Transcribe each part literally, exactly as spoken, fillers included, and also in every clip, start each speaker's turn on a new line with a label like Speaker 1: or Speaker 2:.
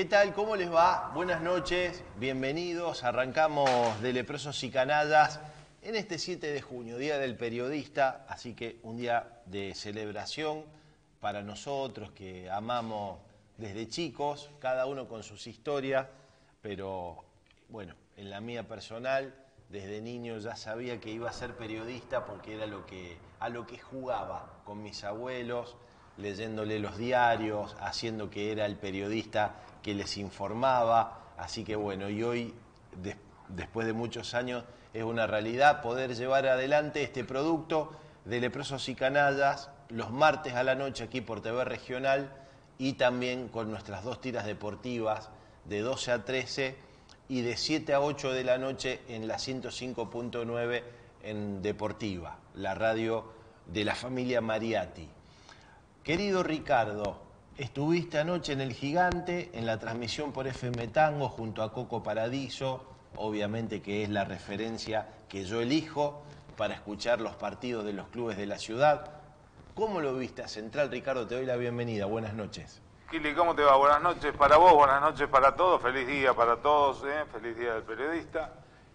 Speaker 1: ¿Qué tal? ¿Cómo les va? Buenas noches, bienvenidos. Arrancamos de Leprosos y Canallas en este siete de junio, Día del Periodista, así que un día de celebración para nosotros que amamos desde chicos, cada uno con sus historias, pero bueno, en la mía personal, desde niño ya sabía que iba a ser periodista porque era lo que, a lo que jugaba con mis abuelos, leyéndole los diarios, haciendo que era el periodista que les informaba, así que bueno, y hoy, des, después de muchos años, es una realidad poder llevar adelante este producto de Leprosos y Canallas los martes a la noche aquí por T V Regional y también con nuestras dos tiras deportivas de doce a trece y de siete a ocho de la noche en la ciento cinco punto nueve en Deportiva, la radio de la familia Mariatti. Querido Ricardo, estuviste anoche en El Gigante, en la transmisión por F M Tango junto a Coco Paradiso, obviamente que es la referencia que yo elijo para escuchar los partidos de los clubes de la ciudad. ¿Cómo lo viste a Central, Ricardo? Te doy la bienvenida. Buenas noches.
Speaker 2: Kili, ¿cómo te va? Buenas noches para vos, buenas noches para todos, feliz día para todos, ¿eh? Feliz día del periodista.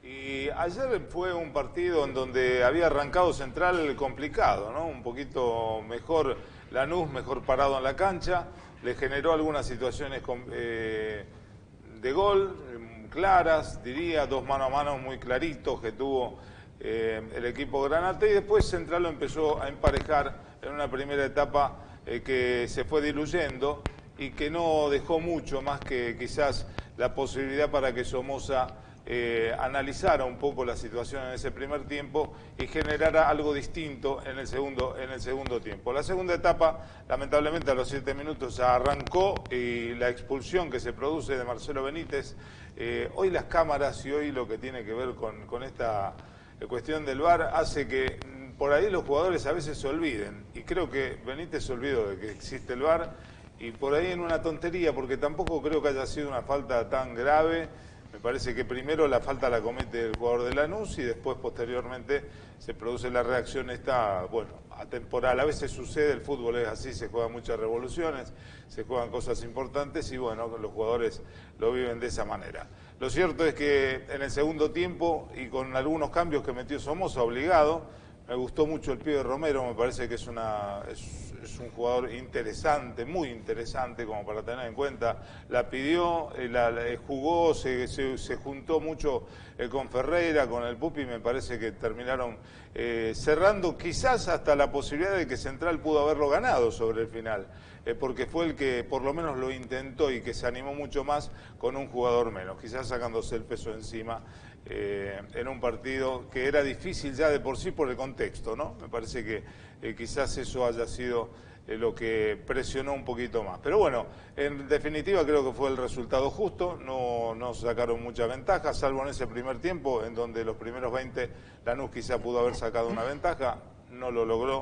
Speaker 2: Y ayer fue un partido en donde había arrancado Central complicado, ¿no? Un poquito mejor Lanús, mejor parado en la cancha, le generó algunas situaciones con, eh, de gol, eh, claras, diría, dos mano a mano muy claritos que tuvo eh, el equipo granate, y después Central lo empezó a emparejar en una primera etapa eh, que se fue diluyendo y que no dejó mucho más que quizás la posibilidad para que Somoza Eh, analizara un poco la situación en ese primer tiempo y generara algo distinto en el segundo, en el segundo tiempo. La segunda etapa, lamentablemente a los siete minutos arrancó y la expulsión que se produce de Marcelo Benítez, eh, hoy las cámaras y hoy lo que tiene que ver con, con esta cuestión del V A R hace que mm, por ahí los jugadores a veces se olviden, y creo que Benítez se olvidó de que existe el V A R, y por ahí en una tontería, porque tampoco creo que haya sido una falta tan grave. Me parece que primero la falta la comete el jugador de Lanús y después, posteriormente, se produce la reacción esta, bueno, atemporal. A veces sucede, el fútbol es así, se juegan muchas revoluciones, se juegan cosas importantes y, bueno, los jugadores lo viven de esa manera. Lo cierto es que en el segundo tiempo, y con algunos cambios que metió Somoza, obligado, me gustó mucho el pibe Romero, me parece que es, una, es, es un jugador interesante, muy interesante como para tener en cuenta. La pidió, la, la, jugó, se, se, se juntó mucho eh, con Ferreira, con el Pupi, me parece que terminaron eh, cerrando quizás hasta la posibilidad de que Central pudo haberlo ganado sobre el final, eh, porque fue el que por lo menos lo intentó y que se animó mucho más con un jugador menos, quizás sacándose el peso encima. Eh, en un partido que era difícil ya de por sí por el contexto, ¿no? Me parece que eh, quizás eso haya sido eh, lo que presionó un poquito más. Pero bueno, en definitiva creo que fue el resultado justo, no, no sacaron mucha ventaja, salvo en ese primer tiempo, en donde los primeros veinte Lanús quizá pudo haber sacado una ventaja, no lo logró,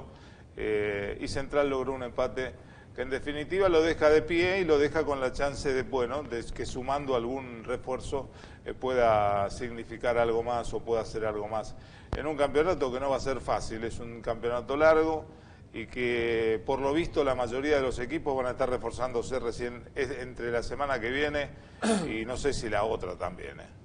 Speaker 2: eh, y Central logró un empate que en definitiva lo deja de pie y lo deja con la chance de, bueno, de que sumando algún refuerzo eh, pueda significar algo más o pueda hacer algo más en un campeonato que no va a ser fácil. Es un campeonato largo y que por lo visto la mayoría de los equipos van a estar reforzándose recién entre la semana que viene y no sé si la otra también. ¿eh?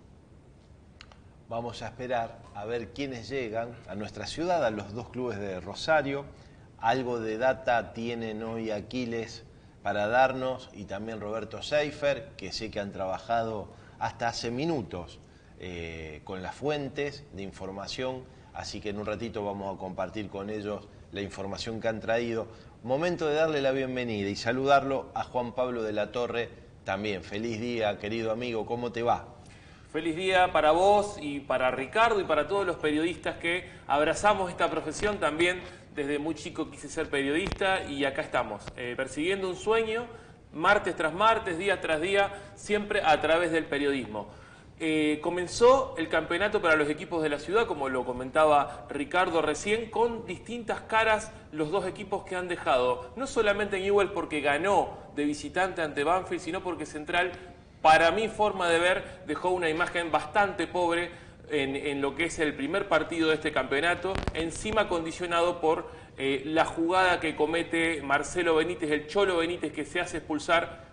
Speaker 1: Vamos a esperar a ver quiénes llegan a nuestra ciudad, a los dos clubes de Rosario. Algo de data tienen hoy Aquiles para darnos y también Roberto Seifer, que sé que han trabajado hasta hace minutos eh, con las fuentes de información, así que en un ratito vamos a compartir con ellos la información que han traído. Momento de darle la bienvenida y saludarlo a Juan Pablo de la Torre también. Feliz día, querido amigo, ¿cómo te va?
Speaker 3: Feliz día para vos y para Ricardo y para todos los periodistas que abrazamos esta profesión. También desde muy chico quise ser periodista y acá estamos, eh, persiguiendo un sueño, martes tras martes, día tras día, siempre a través del periodismo. Eh, comenzó el campeonato para los equipos de la ciudad, como lo comentaba Ricardo recién, con distintas caras los dos equipos que han dejado, no solamente Newell porque ganó de visitante ante Banfield, sino porque Central, para mi forma de ver, dejó una imagen bastante pobre en, en lo que es el primer partido de este campeonato, encima condicionado por eh, la jugada que comete Marcelo Benítez, el Cholo Benítez, que se hace expulsar,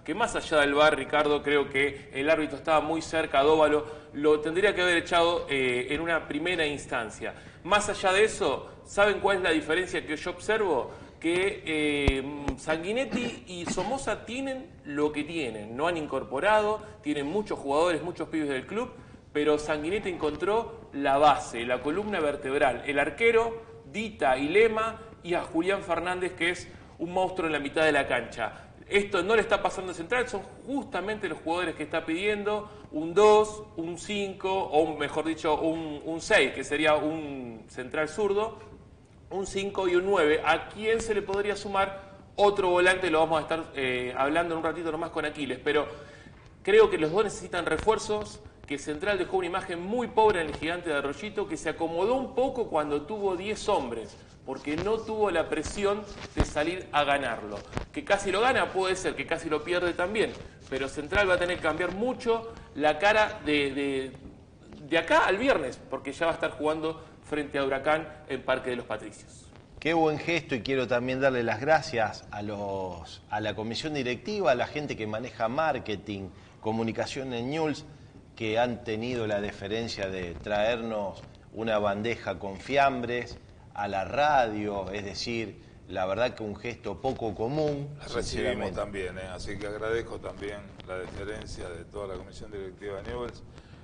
Speaker 3: que más allá del V A R, Ricardo, creo que el árbitro estaba muy cerca a Dóvalo, lo tendría que haber echado eh, en una primera instancia. Más allá de eso, ¿saben cuál es la diferencia que yo observo? Que eh, Sanguinetti y Somoza tienen lo que tienen, no han incorporado, tienen muchos jugadores, muchos pibes del club, pero Sanguinetti encontró la base, la columna vertebral, el arquero, Dita y Lema, y a Julián Fernández, que es un monstruo en la mitad de la cancha. Esto no le está pasando a Central, son justamente los jugadores que está pidiendo un dos, un cinco, o un, mejor dicho, un, un seis, que sería un central zurdo, un cinco y un nueve. ¿A quién se le podría sumar otro volante? Lo vamos a estar eh, hablando en un ratito nomás con Aquiles, pero creo que los dos necesitan refuerzos, que Central dejó una imagen muy pobre en el Gigante de Arroyito, que se acomodó un poco cuando tuvo diez hombres, porque no tuvo la presión de salir a ganarlo. Que casi lo gana, puede ser, que casi lo pierde también, pero Central va a tener que cambiar mucho la cara de, de, de acá al viernes, porque ya va a estar jugando frente a Huracán en Parque de los Patricios.
Speaker 1: Qué buen gesto, y quiero también darle las gracias a, los, a la comisión directiva, a la gente que maneja marketing, comunicación en Newell's, que han tenido la deferencia de traernos una bandeja con fiambres a la radio, es decir, la verdad que un gesto poco común.
Speaker 2: La recibimos también, ¿eh? Así que agradezco también la deferencia de toda la comisión directiva de Newell's,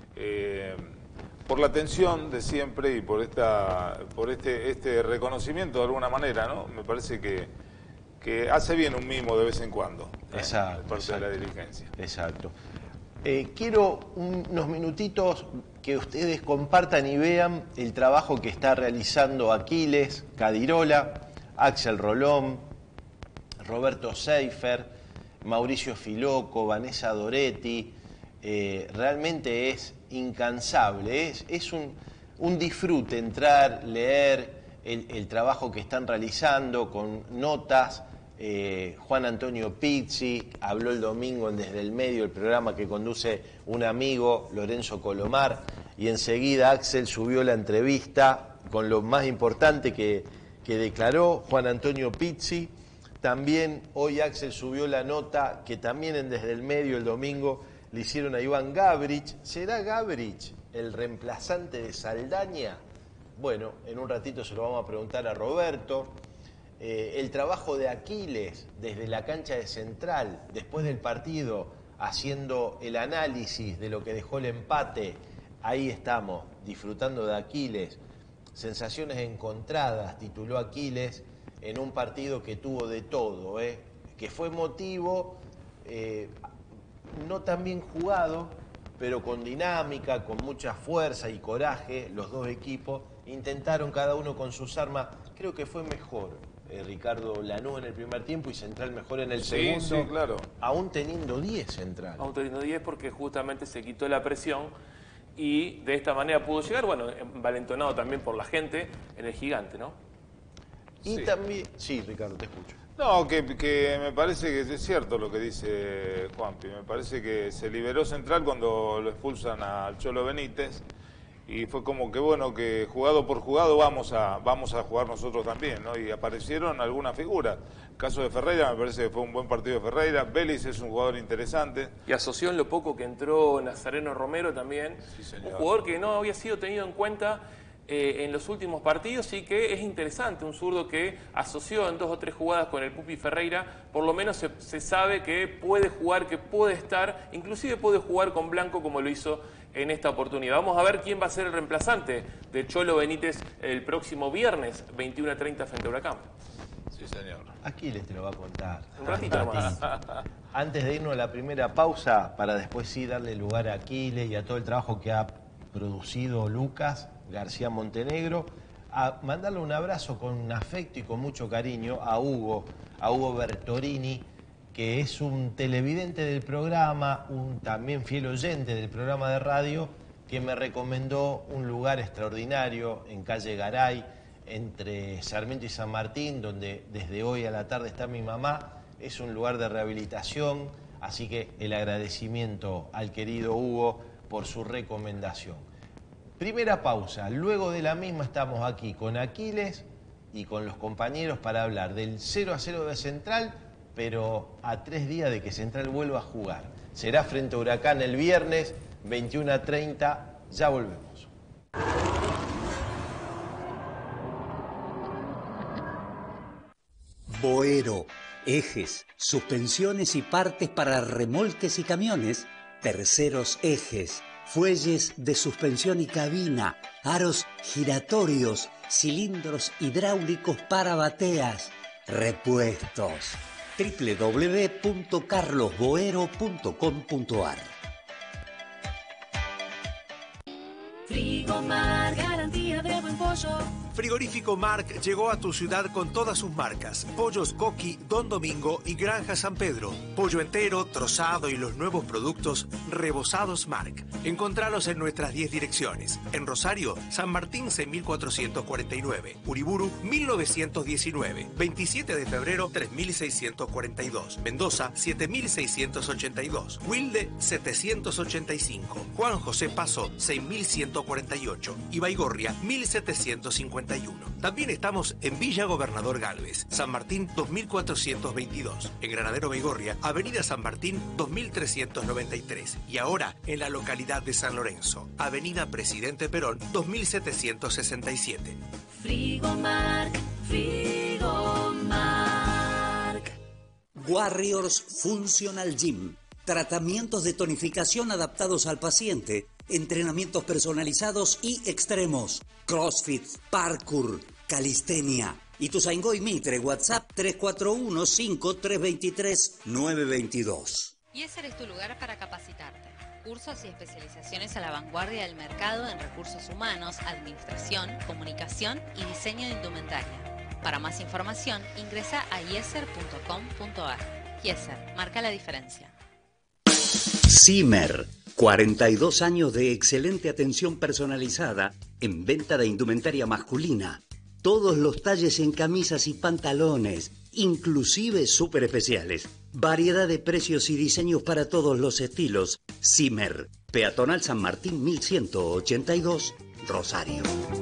Speaker 2: eh, por la atención de siempre y por esta por este este reconocimiento de alguna manera, ¿no? Me parece que, que hace bien un mimo de vez en cuando, ¿eh?
Speaker 1: Exacto,
Speaker 2: de parte
Speaker 1: exacto,
Speaker 2: de la dirigencia.
Speaker 1: Exacto. Eh, quiero unos minutitos que ustedes compartan y vean el trabajo que está realizando Aquiles Cadirola, Axel Rolón, Roberto Seifer, Mauricio Filoco, Vanessa Doretti. Eh, realmente es incansable, es, es un, un disfrute entrar, leer el, el trabajo que están realizando con notas. Eh, Juan Antonio Pizzi habló el domingo en Desde el Medio, el programa que conduce un amigo, Lorenzo Colomar, y enseguida Axel subió la entrevista con lo más importante que, que declaró Juan Antonio Pizzi. También hoy Axel subió la nota que también en Desde el Medio el domingo le hicieron a Iván Gabrich. ¿Será Gabrich el reemplazante de Saldaña? Bueno, en un ratito se lo vamos a preguntar a Roberto. Eh, el trabajo de Aquiles desde la cancha de Central, después del partido, haciendo el análisis de lo que dejó el empate. Ahí estamos, disfrutando de Aquiles. Sensaciones encontradas, tituló Aquiles, en un partido que tuvo de todo, eh, que fue emotivo, eh, no tan bien jugado, pero con dinámica, con mucha fuerza y coraje. Los dos equipos intentaron cada uno con sus armas. Creo que fue mejor eh, Ricardo Lanús en el primer tiempo y Central mejor en el
Speaker 2: Sí,
Speaker 1: segundo,
Speaker 2: sí, claro.
Speaker 1: aún teniendo diez Central.
Speaker 3: Aún teniendo diez, porque justamente se quitó la presión y de esta manera pudo llegar, bueno, envalentonado también por la gente en el Gigante, ¿no?
Speaker 1: Y
Speaker 2: Sí.
Speaker 1: también, sí, Ricardo, te escucho.
Speaker 2: No, que, que me parece que es cierto lo que dice Juanpi. Me parece que se liberó Central cuando lo expulsan al Cholo Benítez y fue como que, bueno, que jugado por jugado vamos a vamos a jugar nosotros también, ¿no? Y aparecieron algunas figuras. El caso de Ferreira me parece que fue un buen partido de Ferreira. Vélez es un jugador interesante.
Speaker 3: Y asoció en lo poco que entró Nazareno Romero también,
Speaker 2: Sí,
Speaker 3: un
Speaker 2: señor.
Speaker 3: jugador que no había sido tenido en cuenta eh, en los últimos partidos y que es interesante, un zurdo que asoció en dos o tres jugadas con el Pupi Ferreira. Por lo menos se, se sabe que puede jugar, que puede estar, inclusive puede jugar con Blanco como lo hizo en esta oportunidad. Vamos a ver quién va a ser el reemplazante de Cholo Benítez el próximo viernes, veintiuno a treinta frente a Huracán.
Speaker 2: Sí, señor.
Speaker 1: Aquiles te lo va a contar.
Speaker 3: Un ratito nomás.
Speaker 1: Antes de irnos a la primera pausa, para después sí darle lugar a Aquiles y a todo el trabajo que ha producido Lucas García Montenegro, a mandarle un abrazo con afecto y con mucho cariño a Hugo, a Hugo Bertorini, que es un televidente del programa, un también fiel oyente del programa de radio, que me recomendó un lugar extraordinario en calle Garay, entre Sarmiento y San Martín, donde desde hoy a la tarde está mi mamá. Es un lugar de rehabilitación, así que el agradecimiento al querido Hugo por su recomendación. Primera pausa, luego de la misma estamos aquí con Aquiles y con los compañeros para hablar del cero a cero de Central pero a tres días de que Central vuelva a jugar. Será frente a Huracán el viernes, veintiuno a treinta. Ya volvemos.
Speaker 4: Boero, ejes, suspensiones y partes para remolques y camiones, terceros ejes, fuelles de suspensión y cabina, aros giratorios, cilindros hidráulicos para bateas, repuestos. doble u doble u doble u punto carlos boero punto com punto ar.
Speaker 5: Frigomar, garantía de buen pollo.
Speaker 6: Frigorífico Marc llegó a tu ciudad con todas sus marcas: Pollos Coqui, Don Domingo y Granja San Pedro. Pollo entero, trozado y los nuevos productos rebozados Marc. Encontralos en nuestras diez direcciones. En Rosario, San Martín seis mil cuatrocientos cuarenta y nueve, Uriburu mil novecientos diecinueve, veintisiete de febrero tres mil seiscientos cuarenta y dos, Mendoza siete mil seiscientos ochenta y dos, Wilde setecientos ochenta y cinco, Juan José Paso seis mil ciento cuarenta y ocho y Baigorria mil setecientos cincuenta y uno. También estamos en Villa Gobernador Galvez, San Martín dos mil cuatrocientos veintidós, en Granadero Baigorria, Avenida San Martín dos mil trescientos noventa y tres y ahora en la localidad de San Lorenzo, Avenida Presidente Perón dos mil setecientos sesenta y siete.
Speaker 5: Frigomar, Frigomar.
Speaker 4: Warriors Functional Gym. Tratamientos de tonificación adaptados al paciente, entrenamientos personalizados y extremos, crossfit, parkour, calistenia. Ituzaingó y Mitre, WhatsApp tres cuatro uno, cinco tres dos tres, nueve dos dos.
Speaker 7: Yeser es tu lugar para capacitarte. Cursos y especializaciones a la vanguardia del mercado en recursos humanos, administración, comunicación y diseño de indumentaria. Para más información, ingresa a yeser punto com punto ar. Yeser, marca la diferencia.
Speaker 4: Zimmer, cuarenta y dos años de excelente atención personalizada en venta de indumentaria masculina. Todos los talles en camisas y pantalones, inclusive súper especiales. Variedad de precios y diseños para todos los estilos. Zimmer, Peatonal San Martín mil ciento ochenta y dos, Rosario.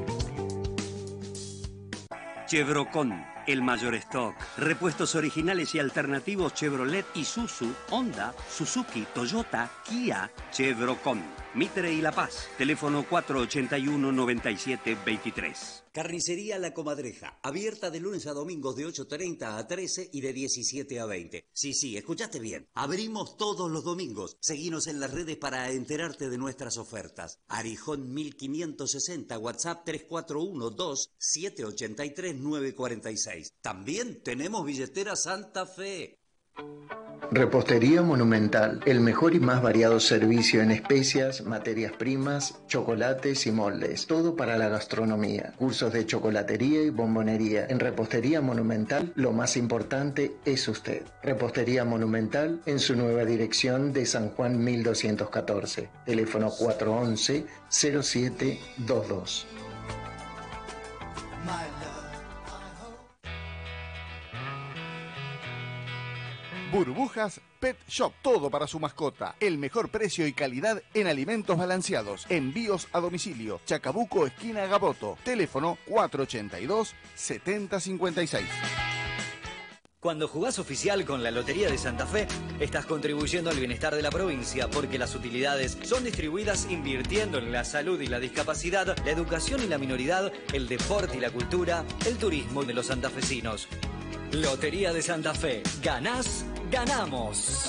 Speaker 4: Chevrocon, el mayor stock. Repuestos originales y alternativos Chevrolet, Isuzu, Honda, Suzuki, Toyota, Kia. Chevrocon, Mitre y La Paz. Teléfono cuatro ochenta y uno, noventa y siete, veintitrés. Carnicería La Comadreja, abierta de lunes a domingos de ocho treinta a trece y de diecisiete a veinte. Sí, sí, escuchaste bien. Abrimos todos los domingos. Seguinos en las redes para enterarte de nuestras ofertas. Arijón mil quinientos sesenta, WhatsApp tres cuatro uno, dos siete ocho tres, nueve cuatro seis. También tenemos billetera Santa Fe.
Speaker 8: Repostería Monumental, el mejor y más variado servicio en especias, materias primas, chocolates y moldes, todo para la gastronomía, cursos de chocolatería y bombonería. En Repostería Monumental, lo más importante es usted. Repostería Monumental en su nueva dirección de San Juan mil doscientos catorce, teléfono cuatro once, cero siete veintidós.
Speaker 9: Burbujas Pet Shop, todo para su mascota. El mejor precio y calidad en alimentos balanceados. Envíos a domicilio. Chacabuco, esquina Gaboto. Teléfono cuatro ochenta y dos, setenta cincuenta y seis.
Speaker 10: Cuando jugás oficial con la Lotería de Santa Fe, estás contribuyendo al bienestar de la provincia porque las utilidades son distribuidas invirtiendo en la salud y la discapacidad, la educación y la minoridad, el deporte y la cultura, el turismo de los santafesinos. Lotería de Santa Fe. Ganás, ganamos.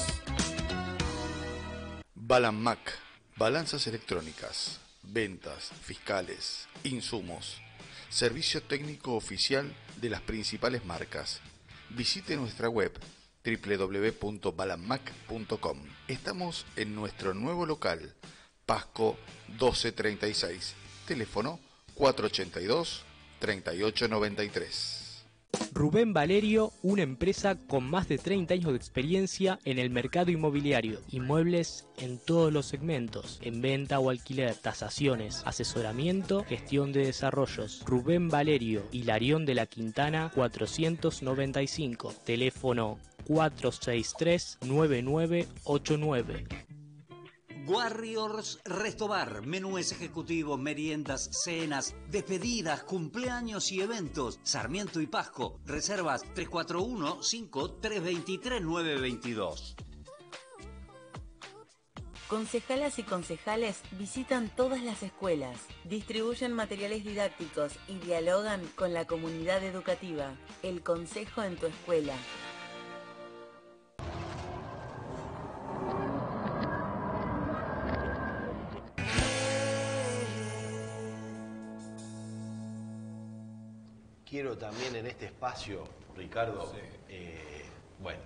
Speaker 11: Balanmac. Balanzas electrónicas. Ventas, fiscales, insumos. Servicio técnico oficial de las principales marcas. Visite nuestra web doble u doble u doble u punto balanmac punto com. Estamos en nuestro nuevo local, Pasco doce treinta y seis. Teléfono cuatro ochenta y dos, treinta y ocho noventa y tres.
Speaker 12: Rubén Valerio, una empresa con más de treinta años de experiencia en el mercado inmobiliario, inmuebles en todos los segmentos, en venta o alquiler, tasaciones, asesoramiento, gestión de desarrollos. Rubén Valerio, Hilarión de la Quintana cuatrocientos noventa y cinco, teléfono cuatro seis tres, nueve nueve ocho nueve.
Speaker 4: Warriors Restobar, menúes ejecutivos, meriendas, cenas, despedidas, cumpleaños y eventos. Sarmiento y Pasco, reservas tres cuatro uno, cinco tres dos tres, nueve dos dos.
Speaker 13: Concejalas y concejales visitan todas las escuelas, distribuyen materiales didácticos y dialogan con la comunidad educativa. El consejo en tu escuela.
Speaker 1: Quiero también en este espacio, Ricardo, sí. eh, bueno,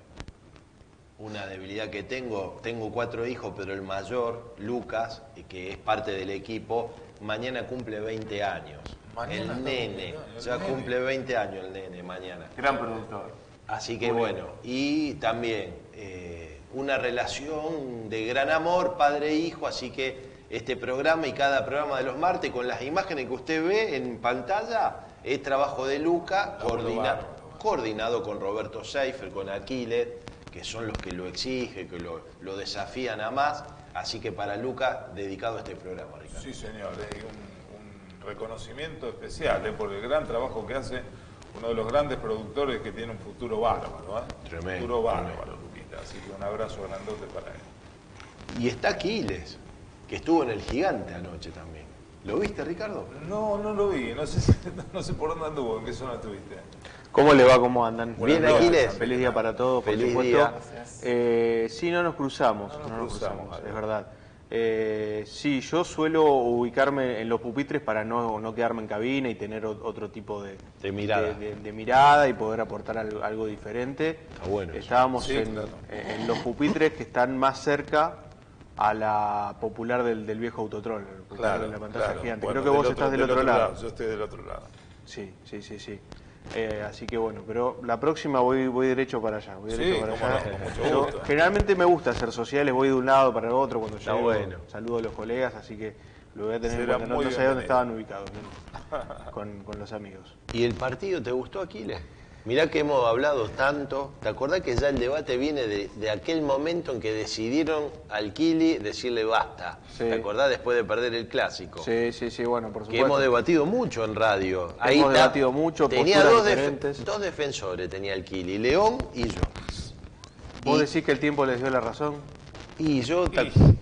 Speaker 1: una debilidad que tengo, tengo cuatro hijos, pero el mayor, Lucas, que es parte del equipo, mañana cumple veinte años. Mañana el nene, no, ya nene. cumple veinte años el nene mañana.
Speaker 3: Gran productor.
Speaker 1: Así que bueno, y también eh, una relación de gran amor, padre-hijo, así que este programa y cada programa de los martes, con las imágenes que usted ve en pantalla, es trabajo de Luca, coordina, coordinado con Roberto Seifer, con Aquiles, que son los que lo exigen, que lo, lo desafían a más. Así que para Luca, dedicado a este programa, Ricardo.
Speaker 2: Sí, señor, y un, un reconocimiento especial eh, por el gran trabajo que hace uno de los grandes productores que tiene un futuro bárbaro. ¿eh?
Speaker 1: Tremendo.
Speaker 2: Un futuro bárbaro, Luquita. Así que un abrazo grandote para él.
Speaker 1: Y está Aquiles, que estuvo en El Gigante anoche también. ¿Lo viste, Ricardo?
Speaker 2: No, no lo vi. No sé, no sé por dónde anduvo. ¿En qué zona estuviste?
Speaker 14: ¿Cómo le va? ¿Cómo andan?
Speaker 1: Bien, Aquiles.
Speaker 14: Feliz día para todos, por
Speaker 1: Feliz
Speaker 14: supuesto.
Speaker 1: día.
Speaker 14: Eh, sí, no nos cruzamos.
Speaker 2: No nos,
Speaker 14: no nos
Speaker 2: cruzamos,
Speaker 14: cruzamos, es verdad. Eh, sí, yo suelo ubicarme en los pupitres para no, no quedarme en cabina y tener otro tipo de,
Speaker 1: de, mirada.
Speaker 14: De, de, de mirada y poder aportar algo, algo diferente.
Speaker 1: Está bueno.
Speaker 14: Estábamos
Speaker 1: sí,
Speaker 14: en,
Speaker 1: claro.
Speaker 14: en los pupitres que están más cerca a la popular del, del viejo Autotrol,
Speaker 2: claro,
Speaker 14: de la pantalla
Speaker 2: claro.
Speaker 14: gigante.
Speaker 2: Bueno,
Speaker 14: Creo que vos
Speaker 2: otro,
Speaker 14: estás del,
Speaker 2: del
Speaker 14: otro, otro lado.
Speaker 2: lado. Yo estoy del otro lado.
Speaker 14: Sí, sí, sí, sí. Eh, así que bueno, pero la próxima voy voy derecho para allá. Voy
Speaker 2: sí,
Speaker 14: derecho para allá.
Speaker 2: No, con mucho
Speaker 14: Yo,
Speaker 2: gusto.
Speaker 14: generalmente me gusta hacer sociales, voy de un lado para el otro cuando
Speaker 1: Está
Speaker 14: llego,
Speaker 1: bueno.
Speaker 14: Saludo a los colegas, así que lo voy a tener
Speaker 2: Será
Speaker 14: en cuenta. No, no sé dónde estaban ubicados, ¿no? con, con los amigos.
Speaker 1: ¿Y el partido te gustó, Aquiles? Mirá que hemos hablado tanto. ¿Te acordás que ya el debate viene de, de aquel momento en que decidieron al Kili decirle basta? Sí. ¿Te acordás después de perder el clásico?
Speaker 14: Sí, sí, sí, bueno, por supuesto.
Speaker 1: Que hemos debatido mucho en radio.
Speaker 14: Ahí hemos debatido mucho,
Speaker 1: tenía dos,
Speaker 14: def
Speaker 1: dos defensores, tenía el Kili, León y yo.
Speaker 14: ¿Vos
Speaker 1: y,
Speaker 14: decís que el tiempo les dio la razón?
Speaker 1: Y yo...
Speaker 2: Y,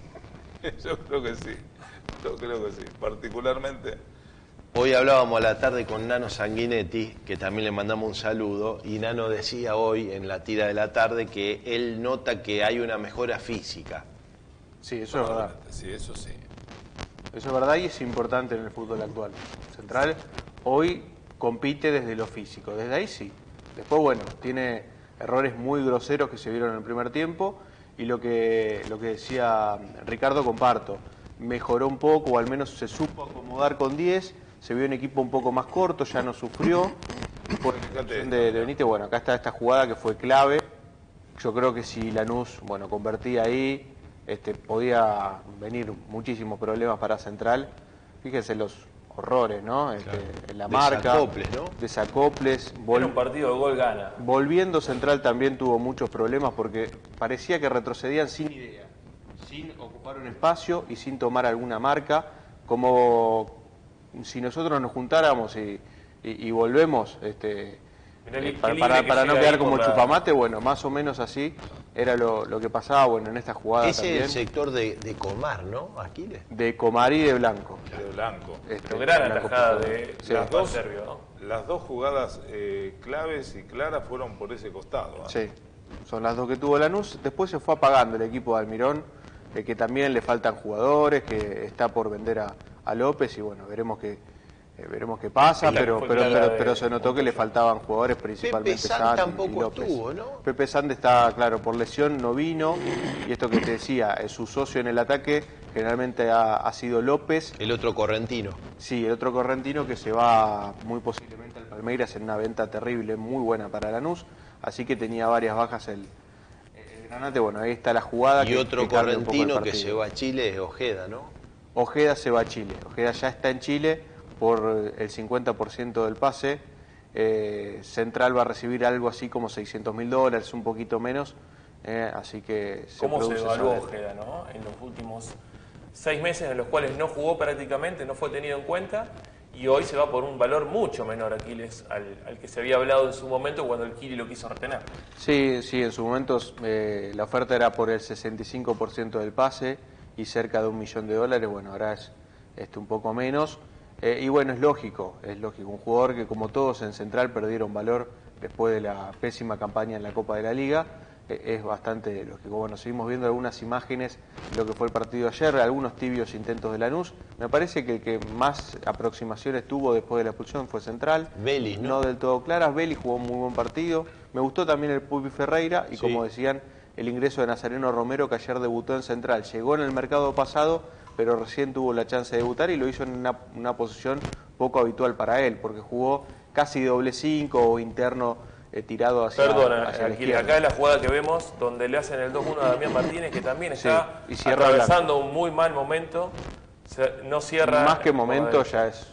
Speaker 2: yo creo que sí, yo creo que sí, particularmente...
Speaker 1: Hoy hablábamos a la tarde con Nano Sanguinetti, que también le mandamos un saludo, y Nano decía hoy en la tira de la tarde que él nota que hay una mejora física.
Speaker 14: Sí, eso es verdad.
Speaker 2: Sí, eso sí.
Speaker 14: Eso es verdad y es importante en el fútbol actual. Central hoy compite desde lo físico, desde ahí sí. Después, bueno, tiene errores muy groseros que se vieron en el primer tiempo y lo que, lo que decía Ricardo comparto. Mejoró un poco, o al menos se supo acomodar con diez. Se vio un equipo un poco más corto, ya no sufrió. Por de, de Benítez, bueno, acá está esta jugada que fue clave. Yo creo que si Lanús, bueno, convertía ahí, este, podía venir muchísimos problemas para Central. Fíjense los horrores, ¿no? Este, claro. En la marca.
Speaker 1: Desacoples, ¿no?
Speaker 14: Desacoples.
Speaker 3: Vol un partido de gol gana.
Speaker 14: Volviendo Central también tuvo muchos problemas porque parecía que retrocedían sin idea, sin ocupar un espacio y sin tomar alguna marca, como si nosotros nos juntáramos y, y, y volvemos este, eh, para, para, para no quedar como chupamate, bueno, más o menos así era lo, lo que pasaba, bueno, en esta jugada
Speaker 1: Ese
Speaker 14: también.
Speaker 1: Es el sector de, de Comar, ¿no, Aquiles?
Speaker 14: De Comar y de Blanco.
Speaker 2: De Blanco.
Speaker 14: Este,
Speaker 3: gran atajada de
Speaker 2: sí. las, dos, Serbio, ¿no? Las dos jugadas eh, claves y claras fueron por ese costado. ¿eh?
Speaker 14: Sí, son las dos que tuvo Lanús. Después se fue apagando el equipo de Almirón, eh, que también le faltan jugadores, que está por vender a a López y bueno, veremos qué eh, veremos qué pasa, pero pero, pero, pero se notó que le faltaban jugadores, principalmente
Speaker 1: Pepe San
Speaker 14: San
Speaker 1: tampoco
Speaker 14: y López.
Speaker 1: Estuvo, ¿no?
Speaker 14: Pepe Sand está, claro, por lesión no vino, y esto que te decía, es su socio en el ataque generalmente ha, ha sido López.
Speaker 1: El otro correntino.
Speaker 14: Sí, el otro correntino que se va muy posiblemente al Palmeiras en una venta terrible, muy buena para Lanús, así que tenía varias bajas el, el Granate. Bueno, ahí está la jugada.
Speaker 1: Y
Speaker 14: que,
Speaker 1: otro
Speaker 14: que
Speaker 1: correntino que se va a Chile es Ojeda, ¿no?
Speaker 14: Ojeda se va a Chile. Ojeda ya está en Chile por el cincuenta por ciento del pase. Eh, Central va a recibir algo así como seiscientos mil dólares, un poquito menos. Eh, así que
Speaker 3: se ¿Cómo se evaluó Ojeda, no? En los últimos seis meses en los cuales no jugó prácticamente, no fue tenido en cuenta, y hoy se va por un valor mucho menor Aquiles al, al que se había hablado en su momento cuando el Kili lo quiso retener.
Speaker 14: Sí, sí, en su momento eh, la oferta era por el sesenta y cinco por ciento del pase y cerca de un millón de dólares. Bueno, ahora es este, un poco menos. Eh, y bueno, es lógico, es lógico. Un jugador que, como todos en Central, perdieron valor después de la pésima campaña en la Copa de la Liga. Es bastante lógico. Bueno, seguimos viendo algunas imágenes de lo que fue el partido ayer, algunos tibios intentos de Lanús. Me parece que el que más aproximaciones tuvo después de la expulsión fue Central.
Speaker 1: Vélez, ¿no?
Speaker 14: No del todo claras. Vélez jugó un muy buen partido. Me gustó también el Pupi Ferreira y,
Speaker 1: sí,
Speaker 14: como decían, el ingreso de Nazareno Romero, que ayer debutó en Central. Llegó en el mercado pasado, pero recién tuvo la chance de debutar y lo hizo en una, una posición poco habitual para él, porque jugó casi doble cinco o interno, Eh, tirado hacia,
Speaker 3: Perdona,
Speaker 14: hacia la
Speaker 3: aquí,
Speaker 14: izquierda.
Speaker 3: acá es la jugada que vemos donde le hacen el dos uno a Damián Martínez, que también está
Speaker 14: sí, y cierra
Speaker 3: atravesando
Speaker 14: Blanco.
Speaker 3: un muy mal momento. Se, no cierra.
Speaker 14: Más que momento, ya es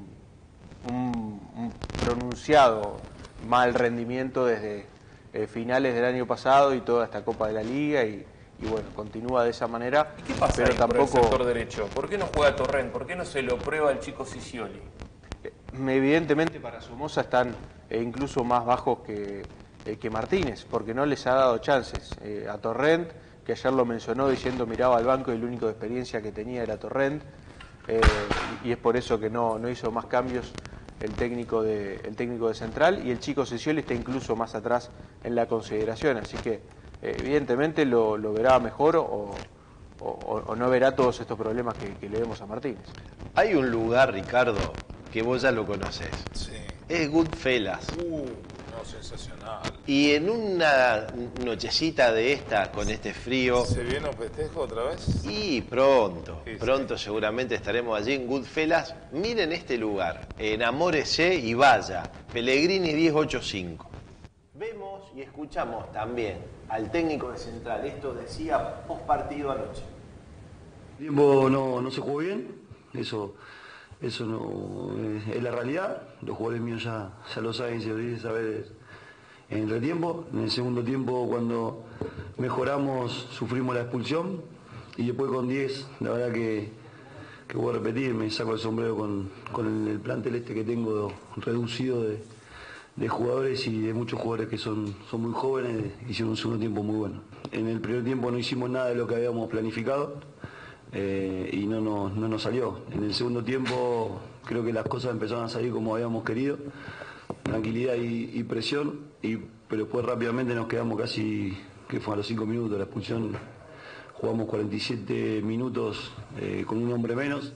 Speaker 14: un, un pronunciado mal rendimiento desde eh, finales del año pasado y toda esta Copa de la Liga, y, y bueno, continúa de esa manera.
Speaker 3: ¿Y qué pasa
Speaker 14: pero
Speaker 3: ahí por el
Speaker 14: tampoco
Speaker 3: sector derecho? ¿Por qué no juega Torrent? ¿Por qué no se lo prueba el chico Sicioli?
Speaker 14: Evidentemente para Somoza están eh, incluso más bajos que, eh, que Martínez, porque no les ha dado chances. Eh, a Torrent, que ayer lo mencionó diciendo miraba al banco y el único de experiencia que tenía era Torrent, eh, y es por eso que no, no hizo más cambios el técnico de, el técnico de Central, y el chico Sicioli está incluso más atrás en la consideración, así que eh, evidentemente lo, lo verá mejor o, o, o no verá todos estos problemas que, que le vemos a Martínez.
Speaker 1: Hay un lugar, Ricardo, que vos ya lo conocés.
Speaker 2: Sí.
Speaker 1: Es Goodfellas.
Speaker 2: Uh, no, sensacional.
Speaker 1: Y en una nochecita de esta, con este frío...
Speaker 2: ¿Se viene un festejo otra vez?
Speaker 1: Y pronto,
Speaker 2: Sí, sí.
Speaker 1: pronto seguramente estaremos allí en Goodfellas. Miren este lugar, enamórese y vaya, Pellegrini diez ochenta y cinco. Vemos y escuchamos también al técnico de Central. Esto decía post partido anoche.
Speaker 15: El tiempo no, no se jugó bien, eso, eso no es, es la realidad. Los jugadores míos ya, ya lo saben, se lo dice saber en el retiempo. En el segundo tiempo, cuando mejoramos, sufrimos la expulsión, y después con diez, la verdad que, que voy a repetir, me saco el sombrero con, con el, el plantel este que tengo reducido de, de jugadores, y de muchos jugadores que son, son muy jóvenes, hicieron un segundo tiempo muy bueno. En el primer tiempo no hicimos nada de lo que habíamos planificado, eh, y no, no, no nos salió. En el segundo tiempo creo que las cosas empezaron a salir como habíamos querido, tranquilidad y, y presión, y, pero después rápidamente nos quedamos casi, que fue a los cinco minutos de la expulsión, jugamos cuarenta y siete minutos eh, con un hombre menos,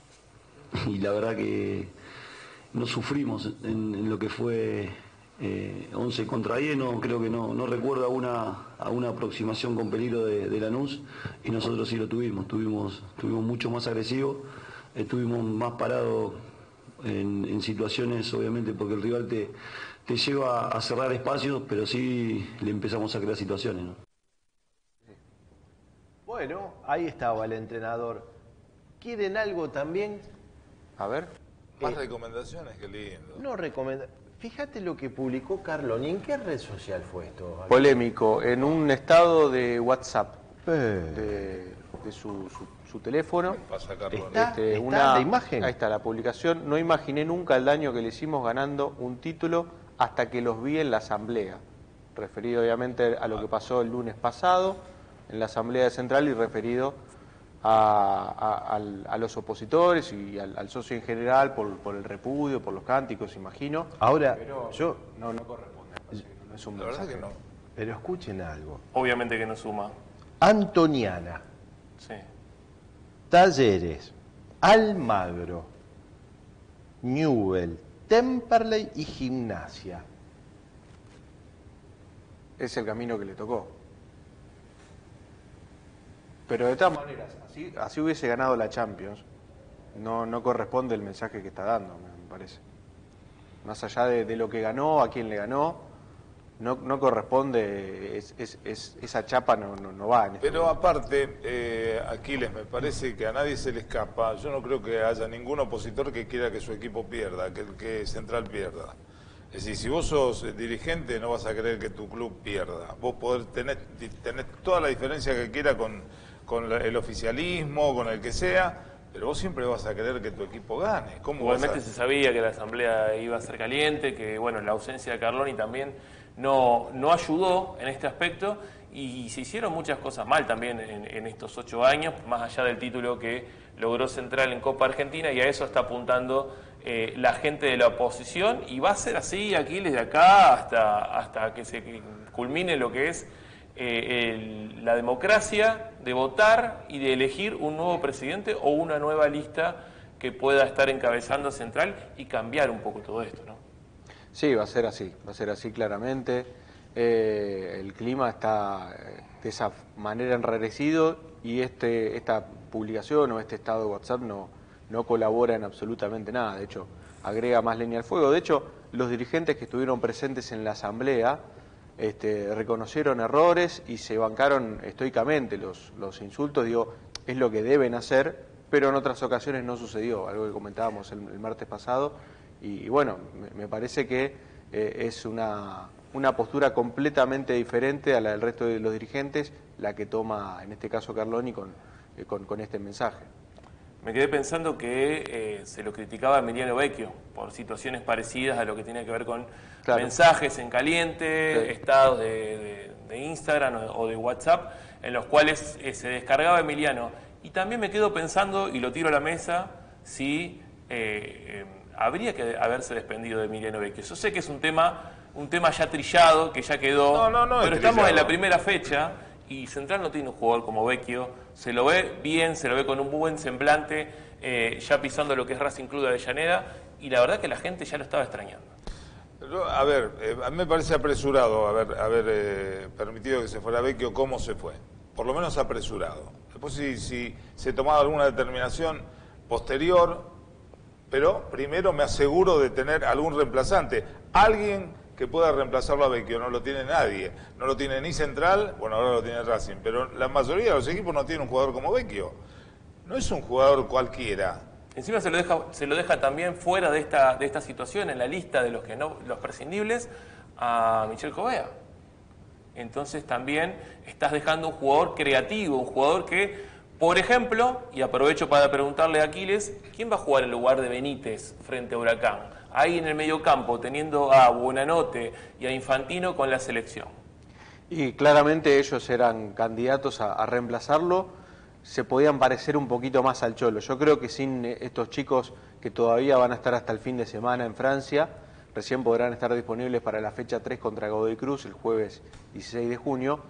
Speaker 15: y la verdad que no sufrimos en, en lo que fue eh, once contra diez. No, creo que no, no recuerdo a una, a una aproximación con peligro de, de Lanús, y nosotros sí lo tuvimos, tuvimos, tuvimos mucho más agresivos, estuvimos más parados en, en situaciones, obviamente porque el rival te, te lleva a cerrar espacios, pero sí le empezamos a crear situaciones, ¿no?
Speaker 1: Bueno, ahí estaba el entrenador. ¿Quieren algo también?
Speaker 14: A ver.
Speaker 2: Más
Speaker 1: Eh,
Speaker 2: recomendaciones, qué lindo.
Speaker 1: No recomienda. Fíjate lo que publicó Carloni. ¿En qué red social fue esto?
Speaker 14: Polémico, en un estado de WhatsApp de, de su, su, su teléfono.
Speaker 2: Pasa, Carlos.
Speaker 1: ¿Está?
Speaker 14: Este,
Speaker 1: ¿Está
Speaker 14: una,
Speaker 1: la imagen?
Speaker 14: Ahí está la publicación. No imaginé nunca el daño que le hicimos ganando un título hasta que los vi en la asamblea. Referido obviamente a lo que pasó el lunes pasado en la asamblea de Central, y referido a, a, al- a los opositores y al, al socio en general por, por el repudio, por los cánticos, imagino.
Speaker 1: Ahora,
Speaker 14: Pero
Speaker 1: yo...
Speaker 14: no, no corresponde. No es un
Speaker 2: La verdad
Speaker 14: mensaje.
Speaker 2: que no.
Speaker 1: Pero escuchen algo.
Speaker 3: Obviamente que no suma.
Speaker 1: Antoniana,
Speaker 3: Sí.
Speaker 1: Talleres, Almagro, Newell, Temperley y Gimnasia.
Speaker 14: Es el camino que le tocó. Pero de todas maneras, así, así hubiese ganado la Champions, no, no corresponde el mensaje que está dando, me parece. Más allá de, de lo que ganó, a quién le ganó, no, no corresponde, es, es, es- esa chapa no, no, no va en este
Speaker 2: Pero
Speaker 14: momento.
Speaker 2: aparte, eh, Aquiles, me parece que a nadie se le escapa. Yo no creo que haya ningún opositor que quiera que su equipo pierda, que el que Central pierda. Es decir, si vos sos eh, dirigente, no vas a querer que tu club pierda. Vos podés tener, tener toda la diferencia que quiera con, con el oficialismo, con el que sea, pero vos siempre vas a querer que tu equipo gane. ¿Cómo
Speaker 3: Igualmente
Speaker 2: vas a...
Speaker 3: se sabía que la asamblea iba a ser caliente, que bueno, la ausencia de Carloni también no, no ayudó en este aspecto, y se hicieron muchas cosas mal también en, en estos ocho años, más allá del título que logró Central en Copa Argentina, y a eso está apuntando eh, la gente de la oposición, y va a ser así aquí desde acá hasta, hasta que se culmine lo que es eh, el, la democracia de votar y de elegir un nuevo presidente o una nueva lista que pueda estar encabezando Central y cambiar un poco todo esto, ¿no?
Speaker 14: Sí, va a ser así, va a ser así claramente. Eh, el clima está de esa manera enrarecido y este, esta publicación o este estado de WhatsApp no, no colabora en absolutamente nada. De hecho, agrega más leña al fuego. De hecho, los dirigentes que estuvieron presentes en la asamblea este, reconocieron errores y se bancaron estoicamente los, los insultos. Digo, es lo que deben hacer, pero en otras ocasiones no sucedió, algo que comentábamos el, el martes pasado. Y, y bueno, me, me parece que eh, es una... una postura completamente diferente a la del resto de los dirigentes, la que toma en este caso Carloni con, eh, con, con este mensaje.
Speaker 3: Me quedé pensando que eh, se lo criticaba a Emiliano Vecchio por situaciones parecidas a lo que tiene que ver con claro. mensajes en caliente, sí. estados de, de, de Instagram o, o de WhatsApp, en los cuales eh, se descargaba Emiliano. Y también me quedo pensando, y lo tiro a la mesa, si eh, eh, habría que haberse desprendido de Emiliano Vecchio. Yo sé que es un tema... un tema ya trillado, que ya quedó,
Speaker 2: no, no, no
Speaker 3: pero
Speaker 2: es
Speaker 3: estamos
Speaker 2: trillado.
Speaker 3: en la primera fecha y Central no tiene un jugador como Vecchio, se lo ve bien, se lo ve con un buen semblante, eh, ya pisando lo que es Racing Club de Avellaneda, y la verdad que la gente ya lo estaba extrañando.
Speaker 2: A ver, eh, a mí me parece apresurado haber, haber eh, permitido que se fuera Vecchio. ¿Cómo se fue? Por lo menos apresurado. Después si, si se tomaba alguna determinación posterior, pero primero me aseguro de tener algún reemplazante, alguien que pueda reemplazarlo a Vecchio. No lo tiene nadie, no lo tiene ni Central, bueno, ahora lo tiene Racing, pero la mayoría de los equipos no tienen un jugador como Vecchio. No es un jugador cualquiera.
Speaker 3: Encima se lo deja, se lo deja también fuera de esta, de esta situación, en la lista de los que no, los prescindibles, a Michel Jovea. Entonces también estás dejando un jugador creativo, un jugador que, por ejemplo, y aprovecho para preguntarle a Aquiles, ¿quién va a jugar en lugar de Benítez frente a Huracán? Ahí en el mediocampo, teniendo a Buonanotte y a Infantino con la selección.
Speaker 14: Y claramente ellos eran candidatos a, a reemplazarlo, se podían parecer un poquito más al Cholo. Yo creo que sin estos chicos que todavía van a estar hasta el fin de semana en Francia, recién podrán estar disponibles para la fecha tres contra Godoy Cruz, el jueves dieciséis de junio,